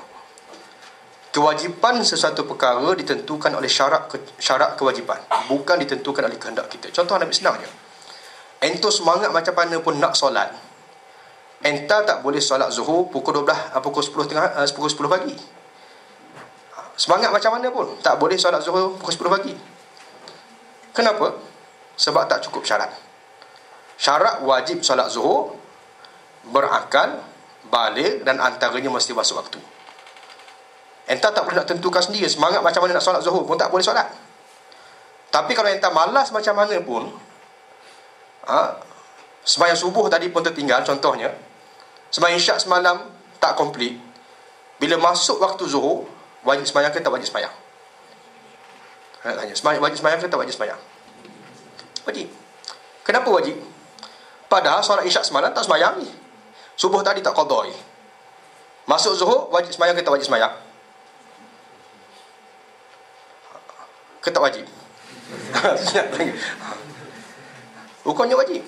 Kewajipan sesuatu perkara ditentukan oleh syarat syarat kewajipan, bukan ditentukan oleh kehendak kita. Contoh Nabi senang je. Ento semangat macam mana pun nak solat, enta tak boleh solat zuhur pukul dua belas, pukul sepuluh tengah, pukul sepuluh pagi. Semangat macam mana pun tak boleh solat zuhur pukul sepuluh pagi. Kenapa? Sebab tak cukup syarat. Syarat wajib solat zuhur, berakal, balik, dan antaranya mesti masuk waktu. Entah tak boleh nak tentukan sendiri semangat macam mana nak solat zuhur pun tak boleh solat. Tapi kalau entah malas macam mana pun, ha, sembahyang subuh tadi pun tertinggal contohnya, sembahyang isyak semalam tak komplit, bila masuk waktu zuhur, wajib sembahyang ke tak wajib sembahyang? Nak tanya, sembahyang, wajib sembahyang ke tak wajib sembahyang? Wajib. Kenapa wajib? Padahal solat isyak semalam tak sembahyang ni, subuh tadi tak qada ni. Masuk zuhur, wajib sembahyang ke tak wajib sembahyang? Ke tak wajib? Hukumnya wajib.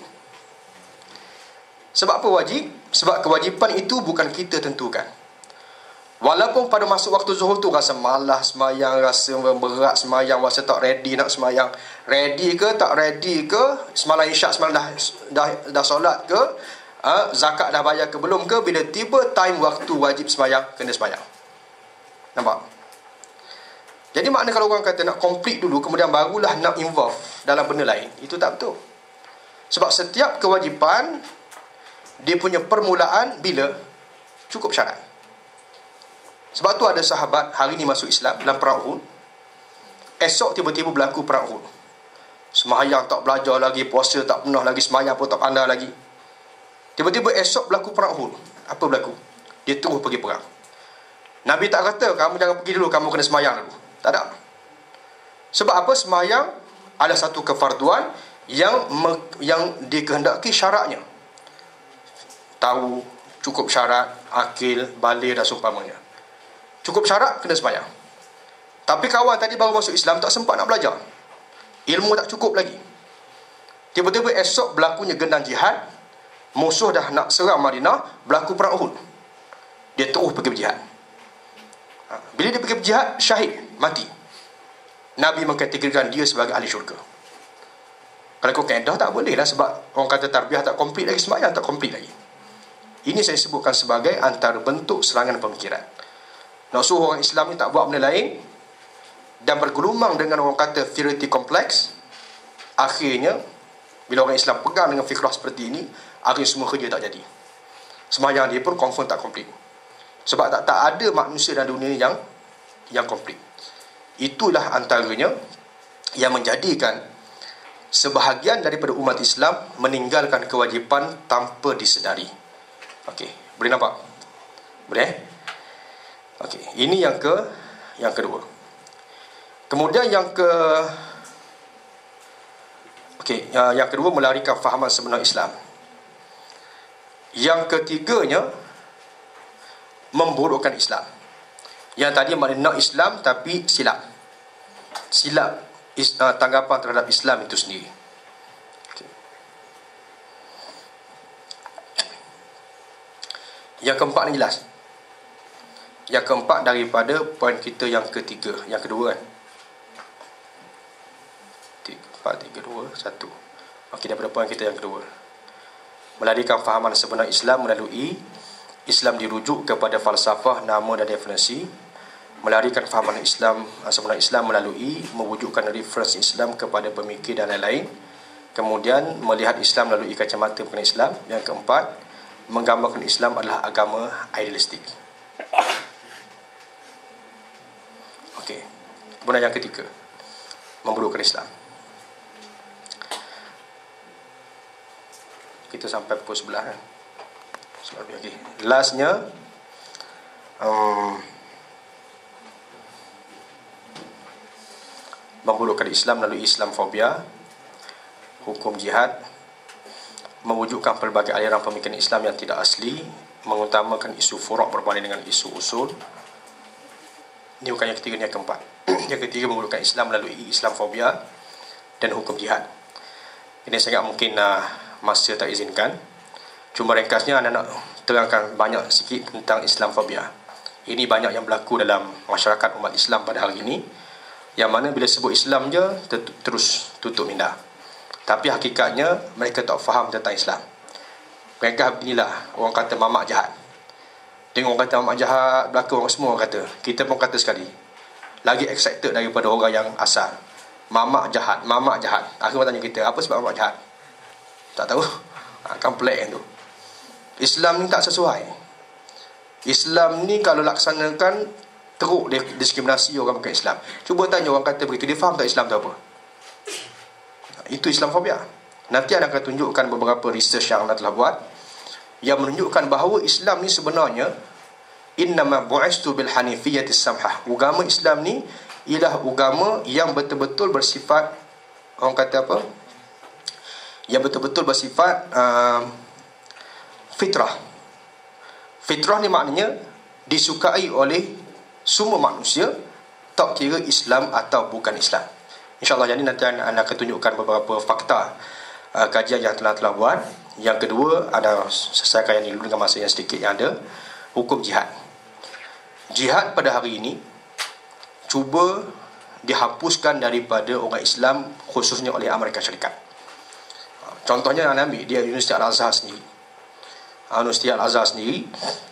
Sebab apa wajib? Sebab kewajipan itu bukan kita tentukan. Walaupun pada masuk waktu zuhur tu rasa malas semayang, rasa berat semayang, rasa tak ready nak semayang. Ready ke tak ready ke, semalam isyak semalam dah dah, dah solat ke, ha, zakat dah bayar ke belum ke, bila tiba time waktu wajib semayang, kena semayang. Nampak? Jadi makna kalau orang kata nak complete dulu kemudian barulah nak involve dalam benda lain, itu tak betul. Sebab setiap kewajipan dia punya permulaan bila cukup syarat. Sebab tu ada sahabat hari ni masuk Islam dalam perang Uhud, esok tiba-tiba berlaku perang Uhud. Semayang tak belajar lagi, puasa tak pernah lagi, semayang pun tak pandai lagi. Tiba-tiba esok berlaku perang Uhud. Apa berlaku? Dia terus pergi perang. Nabi tak kata kamu jangan pergi dulu, kamu kena semayang dulu. Tak ada. Sebab apa? Semayang ada satu kefarduan yang me, yang dikehendaki syaratnya. Tahu, cukup syarat, akil, baligh dan seumpamanya. Cukup syarat, kena semayang. Tapi kawan tadi baru masuk Islam, tak sempat nak belajar, ilmu tak cukup lagi. Tiba-tiba esok berlakunya gendang jihad, musuh dah nak serang Madinah, berlaku perang Uhud. Dia terus pergi berjihad. Bila dia pergi berjihad, syahid, mati. Nabi mengkategorikan dia sebagai ahli syurga. Kalau kau kaedah tak boleh lah, sebab orang kata tarbiyah tak komplit lagi, semayang tak komplit lagi. Ini saya sebutkan sebagai antara bentuk serangan pemikiran. Nak suruh orang Islam ni tak buat benda lain dan bergelumang dengan orang kata inferiority complex. Akhirnya bila orang Islam pegang dengan fikrah seperti ini, akhirnya semua kerja tak jadi. Semayang dia pun confirm tak komplit. Sebab tak, tak ada manusia dalam dunia yang yang komplit. Itulah antaranya yang menjadikan sebahagian daripada umat Islam meninggalkan kewajipan tanpa disedari. Okey, boleh nampak? Boleh? Okey, ini yang ke yang kedua. Kemudian yang ke Okey, yang, yang kedua melarikan fahaman sebenar Islam. Yang ketiganya memburukkan Islam. Yang tadi makna nak Islam tapi silap. Silap is, uh, tanggapan terhadap Islam itu sendiri. Okay. Yang keempat ni jelas. Yang keempat daripada poin kita yang ketiga, yang kedua kan. Empat, tiga, dua, satu. Okey, daripada poin kita yang kedua, melarikan fahaman sebenar Islam melalui Islam dirujuk kepada falsafah, nama dan definisi. Melarikan fahaman Islam sebenar Islam melalui mewujudkan referensi Islam kepada pemikir dan lain-lain. Kemudian melihat Islam melalui kacamata mengenai Islam. Yang keempat, menggambarkan Islam adalah agama idealistik. Okey. Kemudian yang ketiga, memburukkan Islam. Kita sampai pukul sebelah kan. Okay. Lastnya um, memburukkan Islam melalui Islamfobia, hukum jihad, mewujudkan pelbagai aliran pemikiran Islam yang tidak asli, mengutamakan isu furuk berbanding dengan isu usul. Ini bukan yang ketiga, ini yang keempat. Yang ketiga, memburukkan Islam melalui Islamfobia dan hukum jihad. Ini sangat mungkin uh, masa tak izinkan. Cuma ringkasnya anda nak terangkan banyak sikit tentang Islamfobia. Ini banyak yang berlaku dalam masyarakat umat Islam pada hari ini, yang mana bila sebut Islam je terus tutup minda. Tapi hakikatnya mereka tak faham tentang Islam. Mereka beginilah, orang kata mamak jahat. Tengok orang kata mamak jahat, belakang orang semua orang kata. Kita pun kata sekali, lagi excited daripada orang yang asal. Mamak jahat, mamak jahat. Akhirnya tanya kita, apa sebab mamak jahat? Tak tahu. Akan pelik tu. Islam ni tak sesuai. Islam ni kalau laksanakan teruk diskriminasi orang bukan Islam. Cuba tanya orang kata begitu, dia faham tak Islam tu apa? Itu Islamofobia. Nanti anda akan tunjukkan beberapa research yang anda telah buat yang menunjukkan bahawa Islam ni sebenarnya innama bu'istu bil hanifiyyati samhah. Agama Islam ni ialah agama yang betul-betul bersifat, orang kata apa? Yang betul-betul bersifat uh, fitrah. Fitrah ni maknanya disukai oleh semua manusia, tak kira Islam atau bukan Islam. InsyaAllah, jadi nanti anda akan tunjukkan beberapa fakta uh, kajian yang telah-telah buat. Yang kedua, ada selesaikan yang ini dulu dengan masa yang sedikit yang ada. Hukum jihad. Jihad pada hari ini cuba dihapuskan daripada orang Islam, khususnya oleh Amerika Syarikat. Contohnya anda ambil dia Universiti Al-Azhar sendiri. Universiti Al-Azhar sendiri,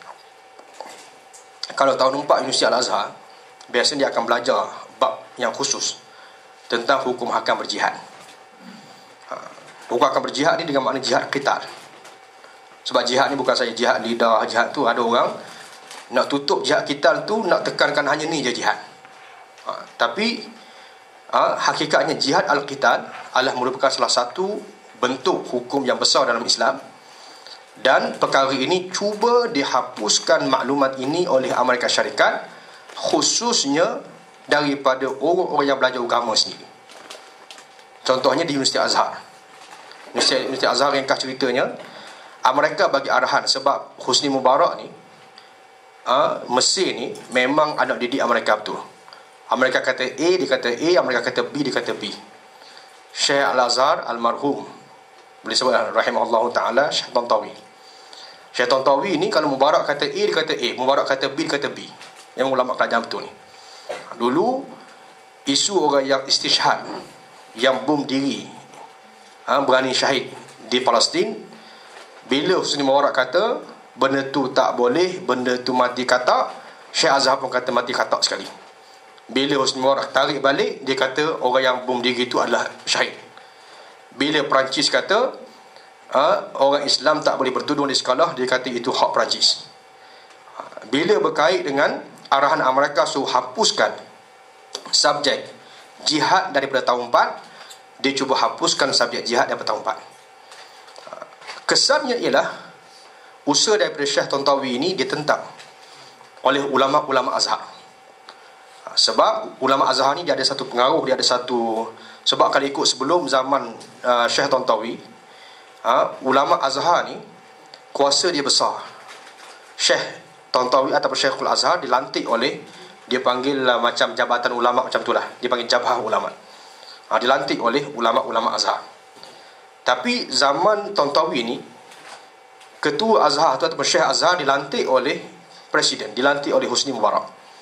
kalau tahun empat Universiti Al-Azhar, biasanya dia akan belajar bab yang khusus tentang hukum hakam berjihad. Hukum hakam berjihad ni dengan makna jihad qital. Sebab jihad ni bukan saja jihad lidah, jihad tu ada orang nak tutup jihad qital tu, nak tekankan hanya ni je jihad. Ha, tapi ha, hakikatnya jihad al-qital adalah merupakan salah satu bentuk hukum yang besar dalam Islam. Dan perkara ini cuba dihapuskan maklumat ini oleh Amerika Syarikat, khususnya daripada orang-orang yang belajar agama sendiri. Contohnya di Universiti Azhar. Universiti, Universiti Azhar, ringkas ceritanya, Amerika bagi arahan sebab Husni Mubarak ni, uh, Mesir ni memang anak didik Amerika betul. Amerika kata A, dia kata A, Amerika kata B, dia kata B. Syekh Al-Azhar almarhum, boleh sebut rahimahullah ta'ala, Syekh Tantawi. Syekh Tantawi ni kalau Mubarak kata A, dia kata A, Mubarak kata B, dia kata B. Yang ulama kerajaan betul ni. Dulu isu orang yang istishhad, yang bom diri, ha, berani syahid di Palestin, bila Husni Mubarak kata benda tu tak boleh, benda tu mati katak, Syekh Azhar pun kata mati katak sekali. Bila Husni Mubarak tarik balik, dia kata orang yang bom diri itu adalah syahid. Bila Perancis kata ha, orang Islam tak boleh bertuduh di sekolah, dia kata itu hak Perancis. Bila berkait dengan arahan Amerika suruh hapuskan subjek jihad daripada tahun empat, dia cuba hapuskan subjek jihad daripada tahun empat. Kesannya ialah usaha daripada Syekh Tantawi ini ditentang oleh ulama-ulama Azhar. Sebab ulama Azhar ni dia ada satu pengaruh, dia ada satu, sebab kalau ikut sebelum zaman uh, Syekh Tantawi, uh, ulama Azhar ni kuasa dia besar. Syekh Tantawi atau Syekhul Azhar dilantik oleh, dia panggil uh, macam jabatan ulama macam itulah, dia panggil jabhah ulama. Ha, dilantik oleh ulama-ulama Azhar. Tapi zaman Tantawi ni, ketua Azhar tu atau Syekh Azhar dilantik oleh presiden, dilantik oleh Husni Mubarak.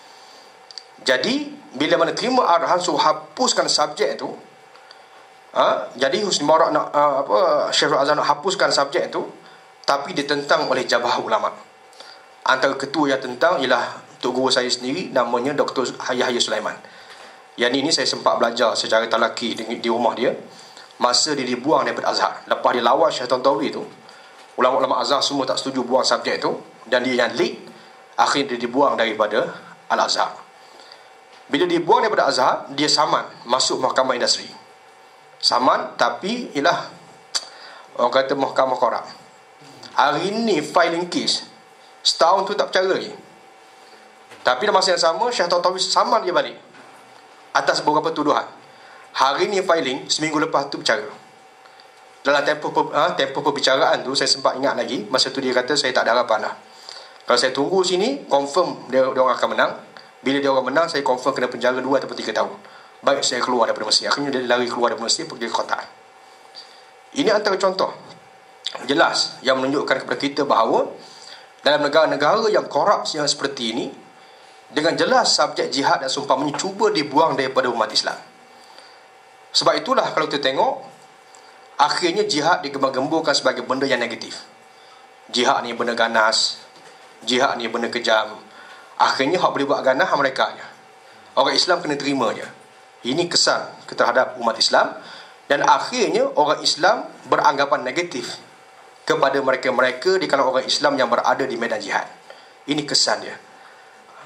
Jadi bila mana terima arahan suruh hapuskan subjek itu, ha, jadi Husni Mubarak nak uh, apa Syekh Azhar nak hapuskan subjek itu, tapi ditentang oleh jabhah ulama. Antara ketua yang tentang ialah tok guru saya sendiri, namanya Doktor Yahya Sulaiman. Yang ini saya sempat belajar secara talaki di, di rumah dia masa dia dibuang daripada Azhar. Lepas dia lawan Syekh Tantawi tu, ulama-ulama Azhar semua tak setuju buang subjek tu, dan dia yang lead, akhirnya dia dibuang daripada Al-Azhar. Bila dibuang daripada Azhar, dia saman masuk mahkamah industri. Saman, tapi ialah orang kata mahkamah korak. Hari ni filing case, setahun tu tak bercara lagi. Tapi dalam masa yang sama, Syekh Tantawi saman dia balik atas beberapa tuduhan. Hari ni filing, seminggu lepas tu bercara. Dalam tempoh, ha, tempoh perbicaraan tu, saya sempat ingat lagi, masa tu dia kata saya tak ada harapan lah. Kalau saya tunggu sini, confirm dia, dia orang akan menang. Bila dia orang menang, saya confirm kena penjara dua ataupun tiga tahun. Baik saya keluar daripada Mesir. Akhirnya dia lari keluar daripada Mesir, pergi ke Qatar. Ini antara contoh jelas yang menunjukkan kepada kita bahawa dalam negara-negara yang korup yang seperti ini, dengan jelas subjek jihad dan seumpamanya cuba dibuang daripada umat Islam. Sebab itulah kalau kita tengok, akhirnya jihad digembar-gemburkan sebagai benda yang negatif. Jihad ni benda ganas, jihad ni benda kejam. Akhirnya hak boleh buat ganas mereka je. Orang Islam kena terima je. Ini kesan terhadap umat Islam, dan akhirnya orang Islam beranggapan negatif kepada mereka-mereka di kalangan orang Islam yang berada di medan jihad. Ini kesan dia.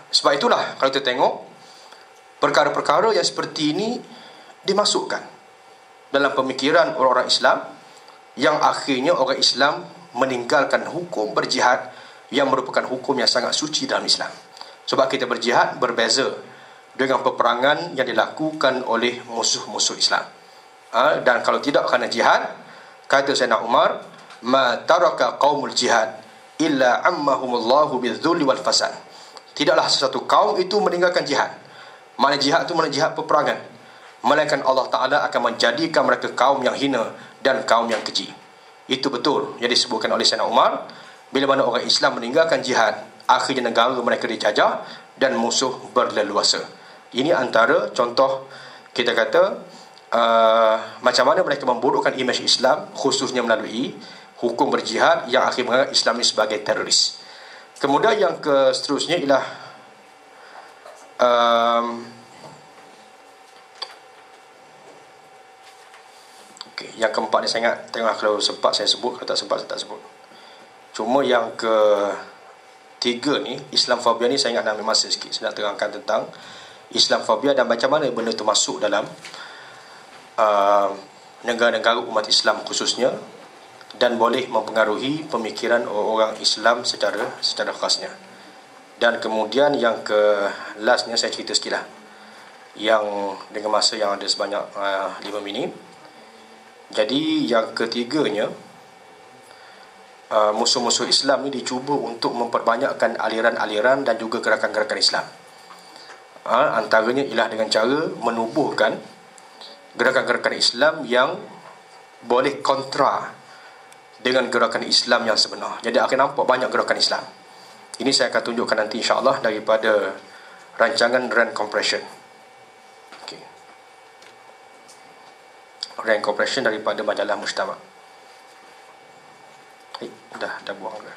Sebab itulah kalau kita tengok perkara-perkara yang seperti ini dimasukkan dalam pemikiran orang-orang Islam, yang akhirnya orang Islam meninggalkan hukum berjihad yang merupakan hukum yang sangat suci dalam Islam. Sebab kita berjihad berbeza dengan peperangan yang dilakukan oleh musuh-musuh Islam. Ha? Dan kalau tidak kerana jihad, kata Sayyidina Umar, ma taraka qaumul jihad illa ammahumullahu bidzulli wal fasad. Tidaklah sesuatu kaum itu meninggalkan jihad. Mana jihad itu mana jihad peperangan, melainkan Allah Ta'ala akan menjadikan mereka kaum yang hina dan kaum yang keji. Itu betul yang disebutkan oleh Sayyidina Umar. Bila mana orang Islam meninggalkan jihad, akhirnya negara mereka dijajah dan musuh berleluasa. Ini antara contoh, kita kata uh, macam mana mereka memburukkan imej Islam, khususnya melalui hukum berjihad yang akhirnya menganggap Islam ini sebagai teroris. Kemudian yang ke seterusnya ialah um, okay, yang keempat ni saya ingat, tengok kalau sempat saya sebut, kalau tak sempat saya tak sebut. Cuma yang ke tiga ni, Islamfobia ni saya ingat nak ambil masa sikit. Saya nak terangkan tentang Islamfobia dan macam mana benda tu masuk dalam uh, negara-negara umat Islam khususnya, dan boleh mempengaruhi pemikiran orang Islam secara secara khasnya. Dan kemudian yang ke lastnya saya cerita sikit lah, yang dengan masa yang ada sebanyak uh, lima minit. Jadi yang ketiganya, uh, musuh-musuh Islam ni dicuba untuk memperbanyakkan aliran-aliran dan juga gerakan-gerakan Islam. Uh, antaranya ialah dengan cara menubuhkan gerakan-gerakan Islam yang boleh kontra dengan gerakan Islam yang sebenar. Jadi akan nampak banyak gerakan Islam. Ini saya akan tunjukkan nanti insya-Allah daripada rancangan Rand Compression. Okay. Rand Compression daripada majalah Mujtama'. Eh, dah dah buang dah.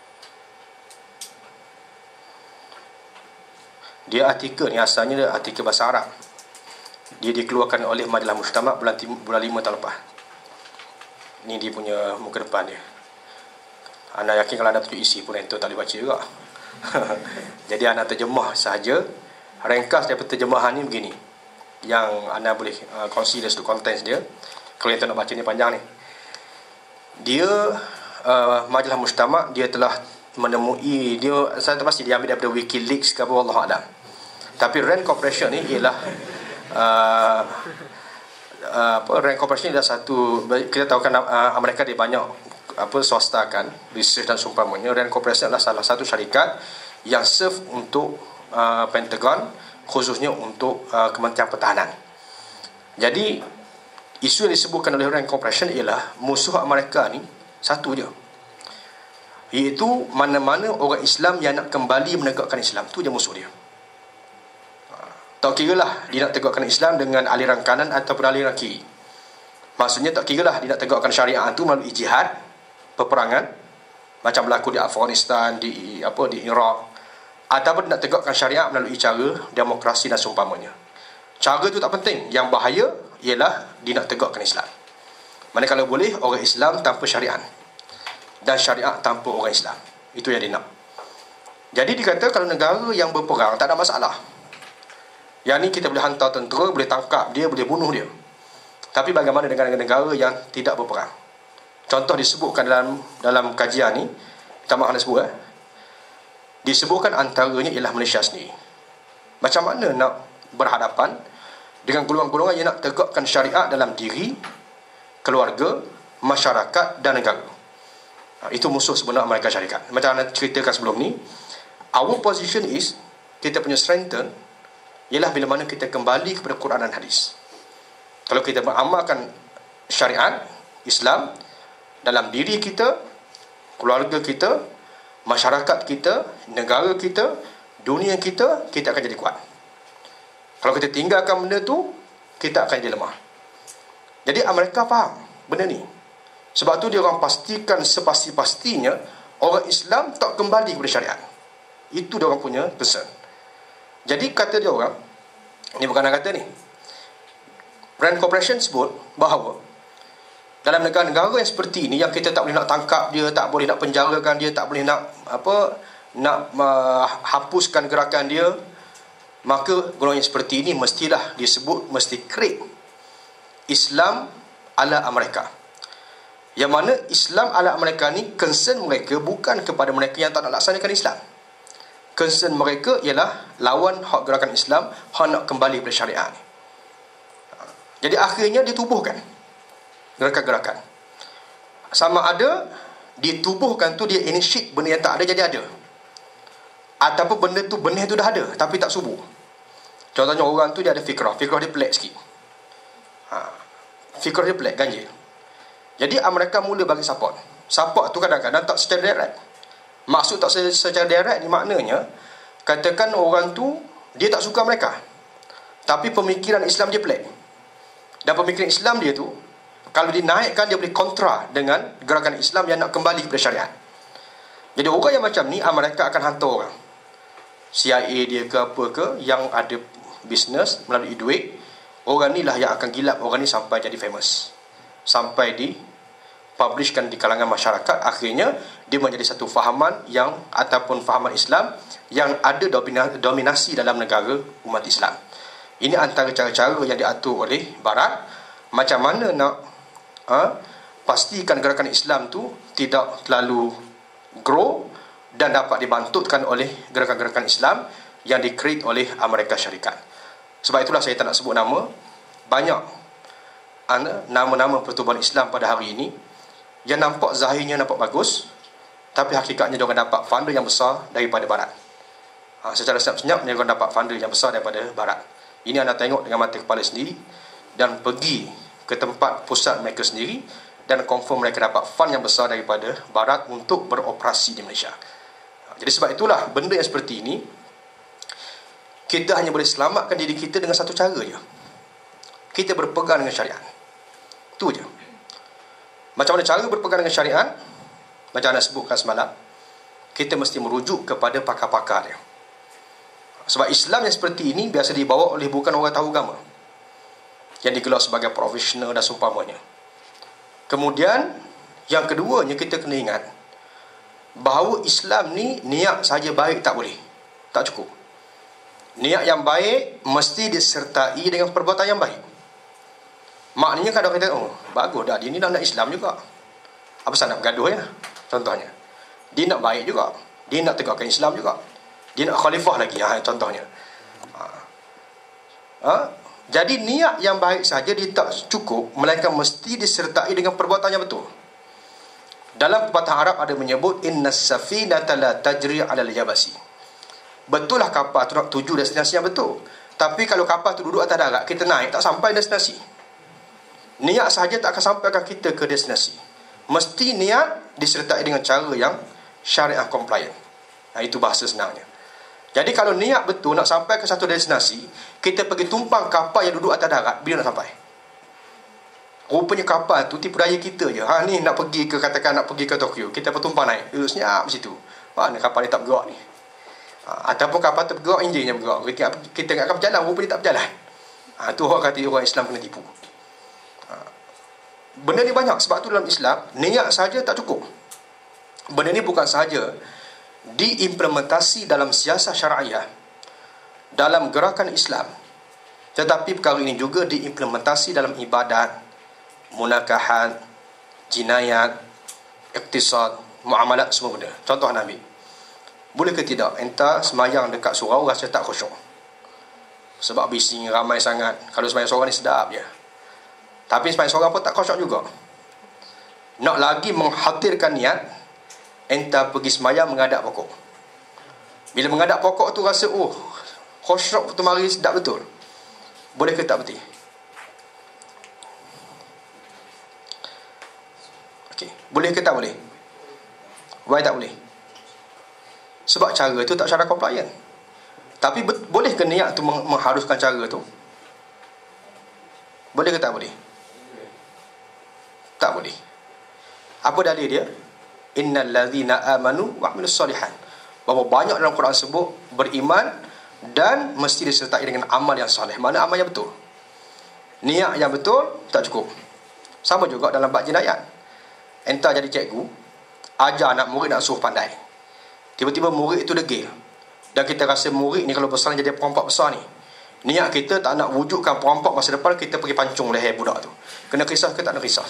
Dia artikel ni asalnya dia artikel bahasa Arab. Dia dikeluarkan oleh majalah Mujtama' bulan bulan lima tahun lepas. Ni dia punya muka depan dia. Anda yakin kalau anda tunjuk isi pun itu tak boleh baca juga. Jadi anda terjemah sahaja. Ringkas daripada terjemahan ni begini, yang anda boleh uh, consider to contents dia. Kalau yang tak nak baca ni panjang ni. Dia uh, majalah Mujtama', dia telah menemui, dia saya tak pasti dia ambil daripada WikiLeaks ke apa, wallahu a'lam. Tapi Rand Corporation ni ialah uh, uh, apa, Rand Corporation adalah satu, kita tahu kan uh, Amerika dia banyak apa swasta kan, research dan seumpamanya. Rand Corporation adalah salah satu syarikat yang serve untuk uh, Pentagon, khususnya untuk uh, Kementerian Pertahanan. Jadi isu yang disebutkan oleh Rand Corporation ialah musuh Amerika ni satu je, iaitu mana-mana orang Islam yang nak kembali menegakkan Islam, tu je musuh dia. Tak kira lah dia nak tegakkan Islam dengan aliran kanan ataupun aliran kiri. Maksudnya tak kira lah dia nak tegakkan syariat tu melalui jihad, peperangan macam berlaku di Afghanistan, di apa di Iraq, ataupun nak tegakkan syariat melalui cara demokrasi dan seumpamanya. Cara tu tak penting, yang bahaya ialah dia nak tegakkan Islam. Manakala boleh orang Islam tanpa syariat dan syariat tanpa orang Islam, itu yang dia nak. Jadi dikata kalau negara yang berperang tak ada masalah. Yang ni kita boleh hantar tentera, boleh tangkap dia, boleh bunuh dia. Tapi bagaimana dengan negara yang tidak berperang? Contoh disebutkan dalam dalam kajian ni, tak maaf nak sebut eh. Disebutkan antaranya ialah Malaysia sendiri. Macam mana nak berhadapan dengan golongan-golongan yang nak tegakkan syariat dalam diri, keluarga, masyarakat dan negara. Itu musuh sebenar mereka syarikat. Macam anda ceritakan sebelum ni, our position is, kita punya strengthen ialah bila mana kita kembali kepada Quran dan hadis. Kalau kita beramalkan syariat Islam dalam diri kita, keluarga kita, masyarakat kita, negara kita, dunia kita, kita akan jadi kuat. Kalau kita tinggalkan benda tu, kita akan jadi lemah. Jadi Amerika faham benda ni. Sebab tu dia orang pastikan sepasti-pastinya orang Islam tak kembali kepada syariat. Itu dia orang punya pesan. Jadi kata dia orang, ni bukan nak kata ni, Rand Corporation sebut bahawa dalam negara-negara yang seperti ini, yang kita tak boleh nak tangkap dia, tak boleh nak penjarakan dia, tak boleh nak apa nak uh, hapuskan gerakan dia, maka golongan yang seperti ini mestilah disebut, mesti create Islam ala Amerika. Yang mana Islam ala Amerika ni, concern mereka bukan kepada mereka yang tak nak laksanakan Islam. Concern mereka ialah lawan hak gerakan Islam, hak nak kembali pada syariat ni. Jadi akhirnya ditubuhkan gerakan-gerakan. Sama ada ditubuhkan tu dia initiate benda yang tak ada jadi ada, ataupun benda tu, benih tu dah ada tapi tak subuh. Contohnya orang tu dia ada fikrah, fikrah dia pelik sikit. Ha, fikrah dia pelik, ganjil. Jadi mereka mula bagi support. Support tu kadang-kadang tak secara direct. Maksud tak secara direct ni maknanya, katakan orang tu dia tak suka mereka, tapi pemikiran Islam dia pelik. Dan pemikiran Islam dia tu, kalau dinaikkan, dia boleh kontra dengan gerakan Islam yang nak kembali kepada syariat. Jadi orang yang macam ni, mereka akan hantar orang C I A dia ke apa ke, yang ada bisnes melalui duit. Orang ni lah yang akan gilap orang ni sampai jadi famous, sampai di publishkan di kalangan masyarakat. Akhirnya dia menjadi satu fahaman yang, ataupun fahaman Islam yang ada dominasi dalam negara umat Islam. Ini antara cara-cara yang diatur oleh Barat, macam mana nak ha, pastikan gerakan Islam tu tidak terlalu grow dan dapat dibantutkan oleh gerakan-gerakan Islam yang di-create oleh Amerika Syarikat. Sebab itulah saya tak nak sebut nama. Banyak nama-nama pertubuhan Islam pada hari ini yang nampak zahirnya nampak bagus, tapi hakikatnya diorang dapat funder yang besar daripada Barat. Ha, secara senyap-senyap diorang dapat funder yang besar daripada Barat. Ini anda tengok dengan mata kepala sendiri, dan pergi ke tempat pusat mereka sendiri, dan confirm mereka dapat fund yang besar daripada Barat untuk beroperasi di Malaysia. Jadi sebab itulah benda yang seperti ini, kita hanya boleh selamatkan diri kita dengan satu cara je. Kita berpegang dengan syariat. Itu je. Macam mana cara berpegang dengan syariat? Macam anda sebutkan semalam, kita mesti merujuk kepada pakar-pakar dia. Sebab Islam yang seperti ini biasa dibawa oleh bukan orang tahu agama, yang digelar sebagai profesional dan seumpamanya. Kemudian yang keduanya, kita kena ingat bahawa Islam ni niat saja baik tak boleh, tak cukup. Niat yang baik mesti disertai dengan perbuatan yang baik. Maknanya kadang kita, oh bagus dah, dia ni nak, nak Islam juga, apa salah nak bergaduh ya. Contohnya, dia nak baik juga, dia nak tegakkan Islam juga, dia nak khalifah lagi, ha, contohnya. Ha. Ha? Jadi niat yang baik saja dia tak cukup, melainkan mesti disertai dengan perbuatan yang betul. Dalam pepatah Arab ada menyebut, innas safinata la tajri 'alal yabasi. Betul lah kapal tu nak tuju destinasi yang betul, tapi kalau kapal tu duduk atas darat, kita naik tak sampai destinasi. Niat saja tak akan sampaikan kita ke destinasi. Mesti niat disertai dengan cara yang syariah compliant. Nah, itu bahasa senangnya. Jadi kalau niat betul nak sampai ke satu destinasi, kita pergi tumpang kapal yang duduk atas darat, bila nak sampai? Rupanya kapal tu tipu daya kita je. Ha ni nak pergi ke, katakan nak pergi ke Tokyo, kita bertumpang naik, duduk senyap situ. Mana kapal ni tak bergerak ni? Ha, ataupun kapal tu bergerak, enjinnya bergerak, kita, kita akan berjalan, rupanya tak berjalan. Ha, tu orang kata orang Islam kena tipu. Ha, benda ni banyak. Sebab tu dalam Islam, niat saja tak cukup. Benda ni bukan sahaja diimplementasi dalam siasat syariah, dalam gerakan Islam, tetapi perkara ini juga diimplementasi dalam ibadat, munakahat, jinayat, iktisad, muamalat, semua benda. Contoh Nabi, boleh ke tidak entah semayang dekat surau rasa tak khusyuk? Sebab bising ramai sangat. Kalau semayang seorang ni sedap je, tapi semayang seorang pun tak khusyuk juga. Nak lagi menghatirkan niat, entah pergi semayang menghadap pokok. Bila menghadap pokok tu rasa, oh khusyuk tu mari sedap betul. Boleh ke tak betul? Okey, boleh ke tak boleh? Why tak boleh? Sebab cara tu tak syariah compliant. Tapi bet- boleh ke niat tu meng- mengharuskan cara tu? Boleh ke tak boleh? Tak boleh. Apa dalil dia? Innal ladzina amanu wa 'amilus solihat. Bahawa banyak dalam Quran sebut beriman dan mesti disertai dengan amal yang soleh. Mana amal yang betul? Niat yang betul tak cukup. Sama juga dalam bab jinayat. Entah jadi cikgu, ajar anak murid nak suruh pandai, Tiba-tiba murid itu degil. Dan kita rasa murid ni kalau besar jadi perampok besar ni. Niat kita tak nak wujudkan perampok masa depan, kita pergi pancung leher budak tu. Kena kisah ke tak nak kisah?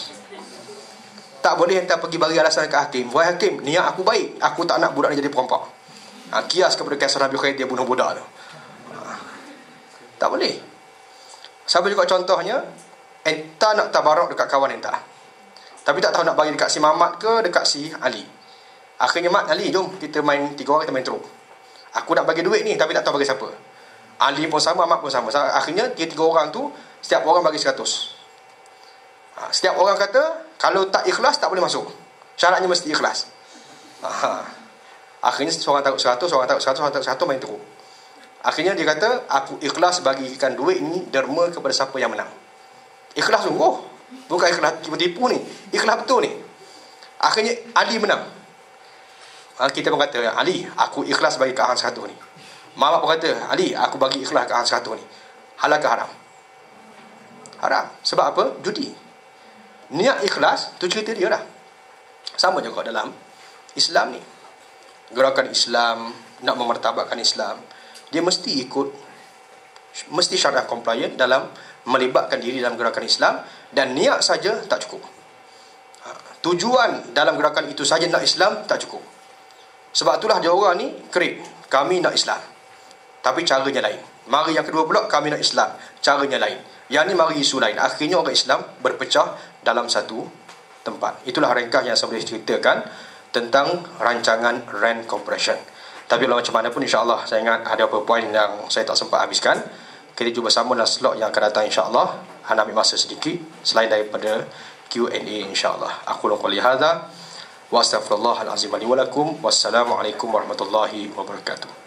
Tak boleh entah pergi bagi alasan ke hakim. Wahai hakim, niat aku baik, aku tak nak budak ni jadi perampok. Ha, kias kepada kisah Nabi Khair dia bunuh budak tu. Ha, tak boleh. Sama juga contohnya, entah nak tabarok dekat kawan entah. Tapi tak tahu nak bagi dekat si Mamat ke dekat si Ali. Akhirnya, Mat, Ali, jom kita main tiga orang, kita main teruk. Aku nak bagi duit ni tapi tak tahu bagi siapa. Ali pun sama, Mat pun sama. Akhirnya dia tiga orang tu, setiap orang bagi seratus. Ha, setiap orang kata kalau tak ikhlas tak boleh masuk. Syaratnya mesti ikhlas. Ha, akhirnya seorang taruh seratus, seorang taruh seratus, seorang taruh seratus, main teruk. Akhirnya dia kata, aku ikhlas bagikan duit ni derma kepada siapa yang menang. Ikhlas sungguh, bukan ikhlas tipu-tipu ni, ikhlas betul ni. Akhirnya Ali menang. Ha, kita pun kata, Ali, aku ikhlas bagi ke hang seratus ni. Mak pun kata, Ali, aku bagi ikhlas ke hang seratus ni. Halal ke haram? Haram. Sebab apa? Judi. Niat ikhlas, tu cerita dia dah. Sama juga dalam Islam ni. Gerakan Islam, nak memartabatkan Islam, dia mesti ikut, mesti syariah compliant dalam melibatkan diri dalam gerakan Islam. Dan niat saja tak cukup. Ha, tujuan dalam gerakan itu saja nak Islam tak cukup. Sebab itulah dia orang ni kerip, kami nak Islam tapi caranya lain. Mari yang kedua pula, kami nak Islam, caranya lain. Yang ni mari isu lain. Akhirnya orang Islam berpecah dalam satu tempat. Itulah ringkas yang saya boleh ceritakan tentang rancangan Rand Compression. Tapi kalau macam mana pun, insyaAllah saya ingat ada beberapa poin yang saya tak sempat habiskan. Kita jumpa sama dalam slot yang akan datang, insyaAllah. Anda ambil masa sedikit selain daripada Q and A, insyaAllah. Aku lakukan lihada wa astaghfirullahalazim li wa lakum. Wassalamualaikum warahmatullahi wabarakatuh.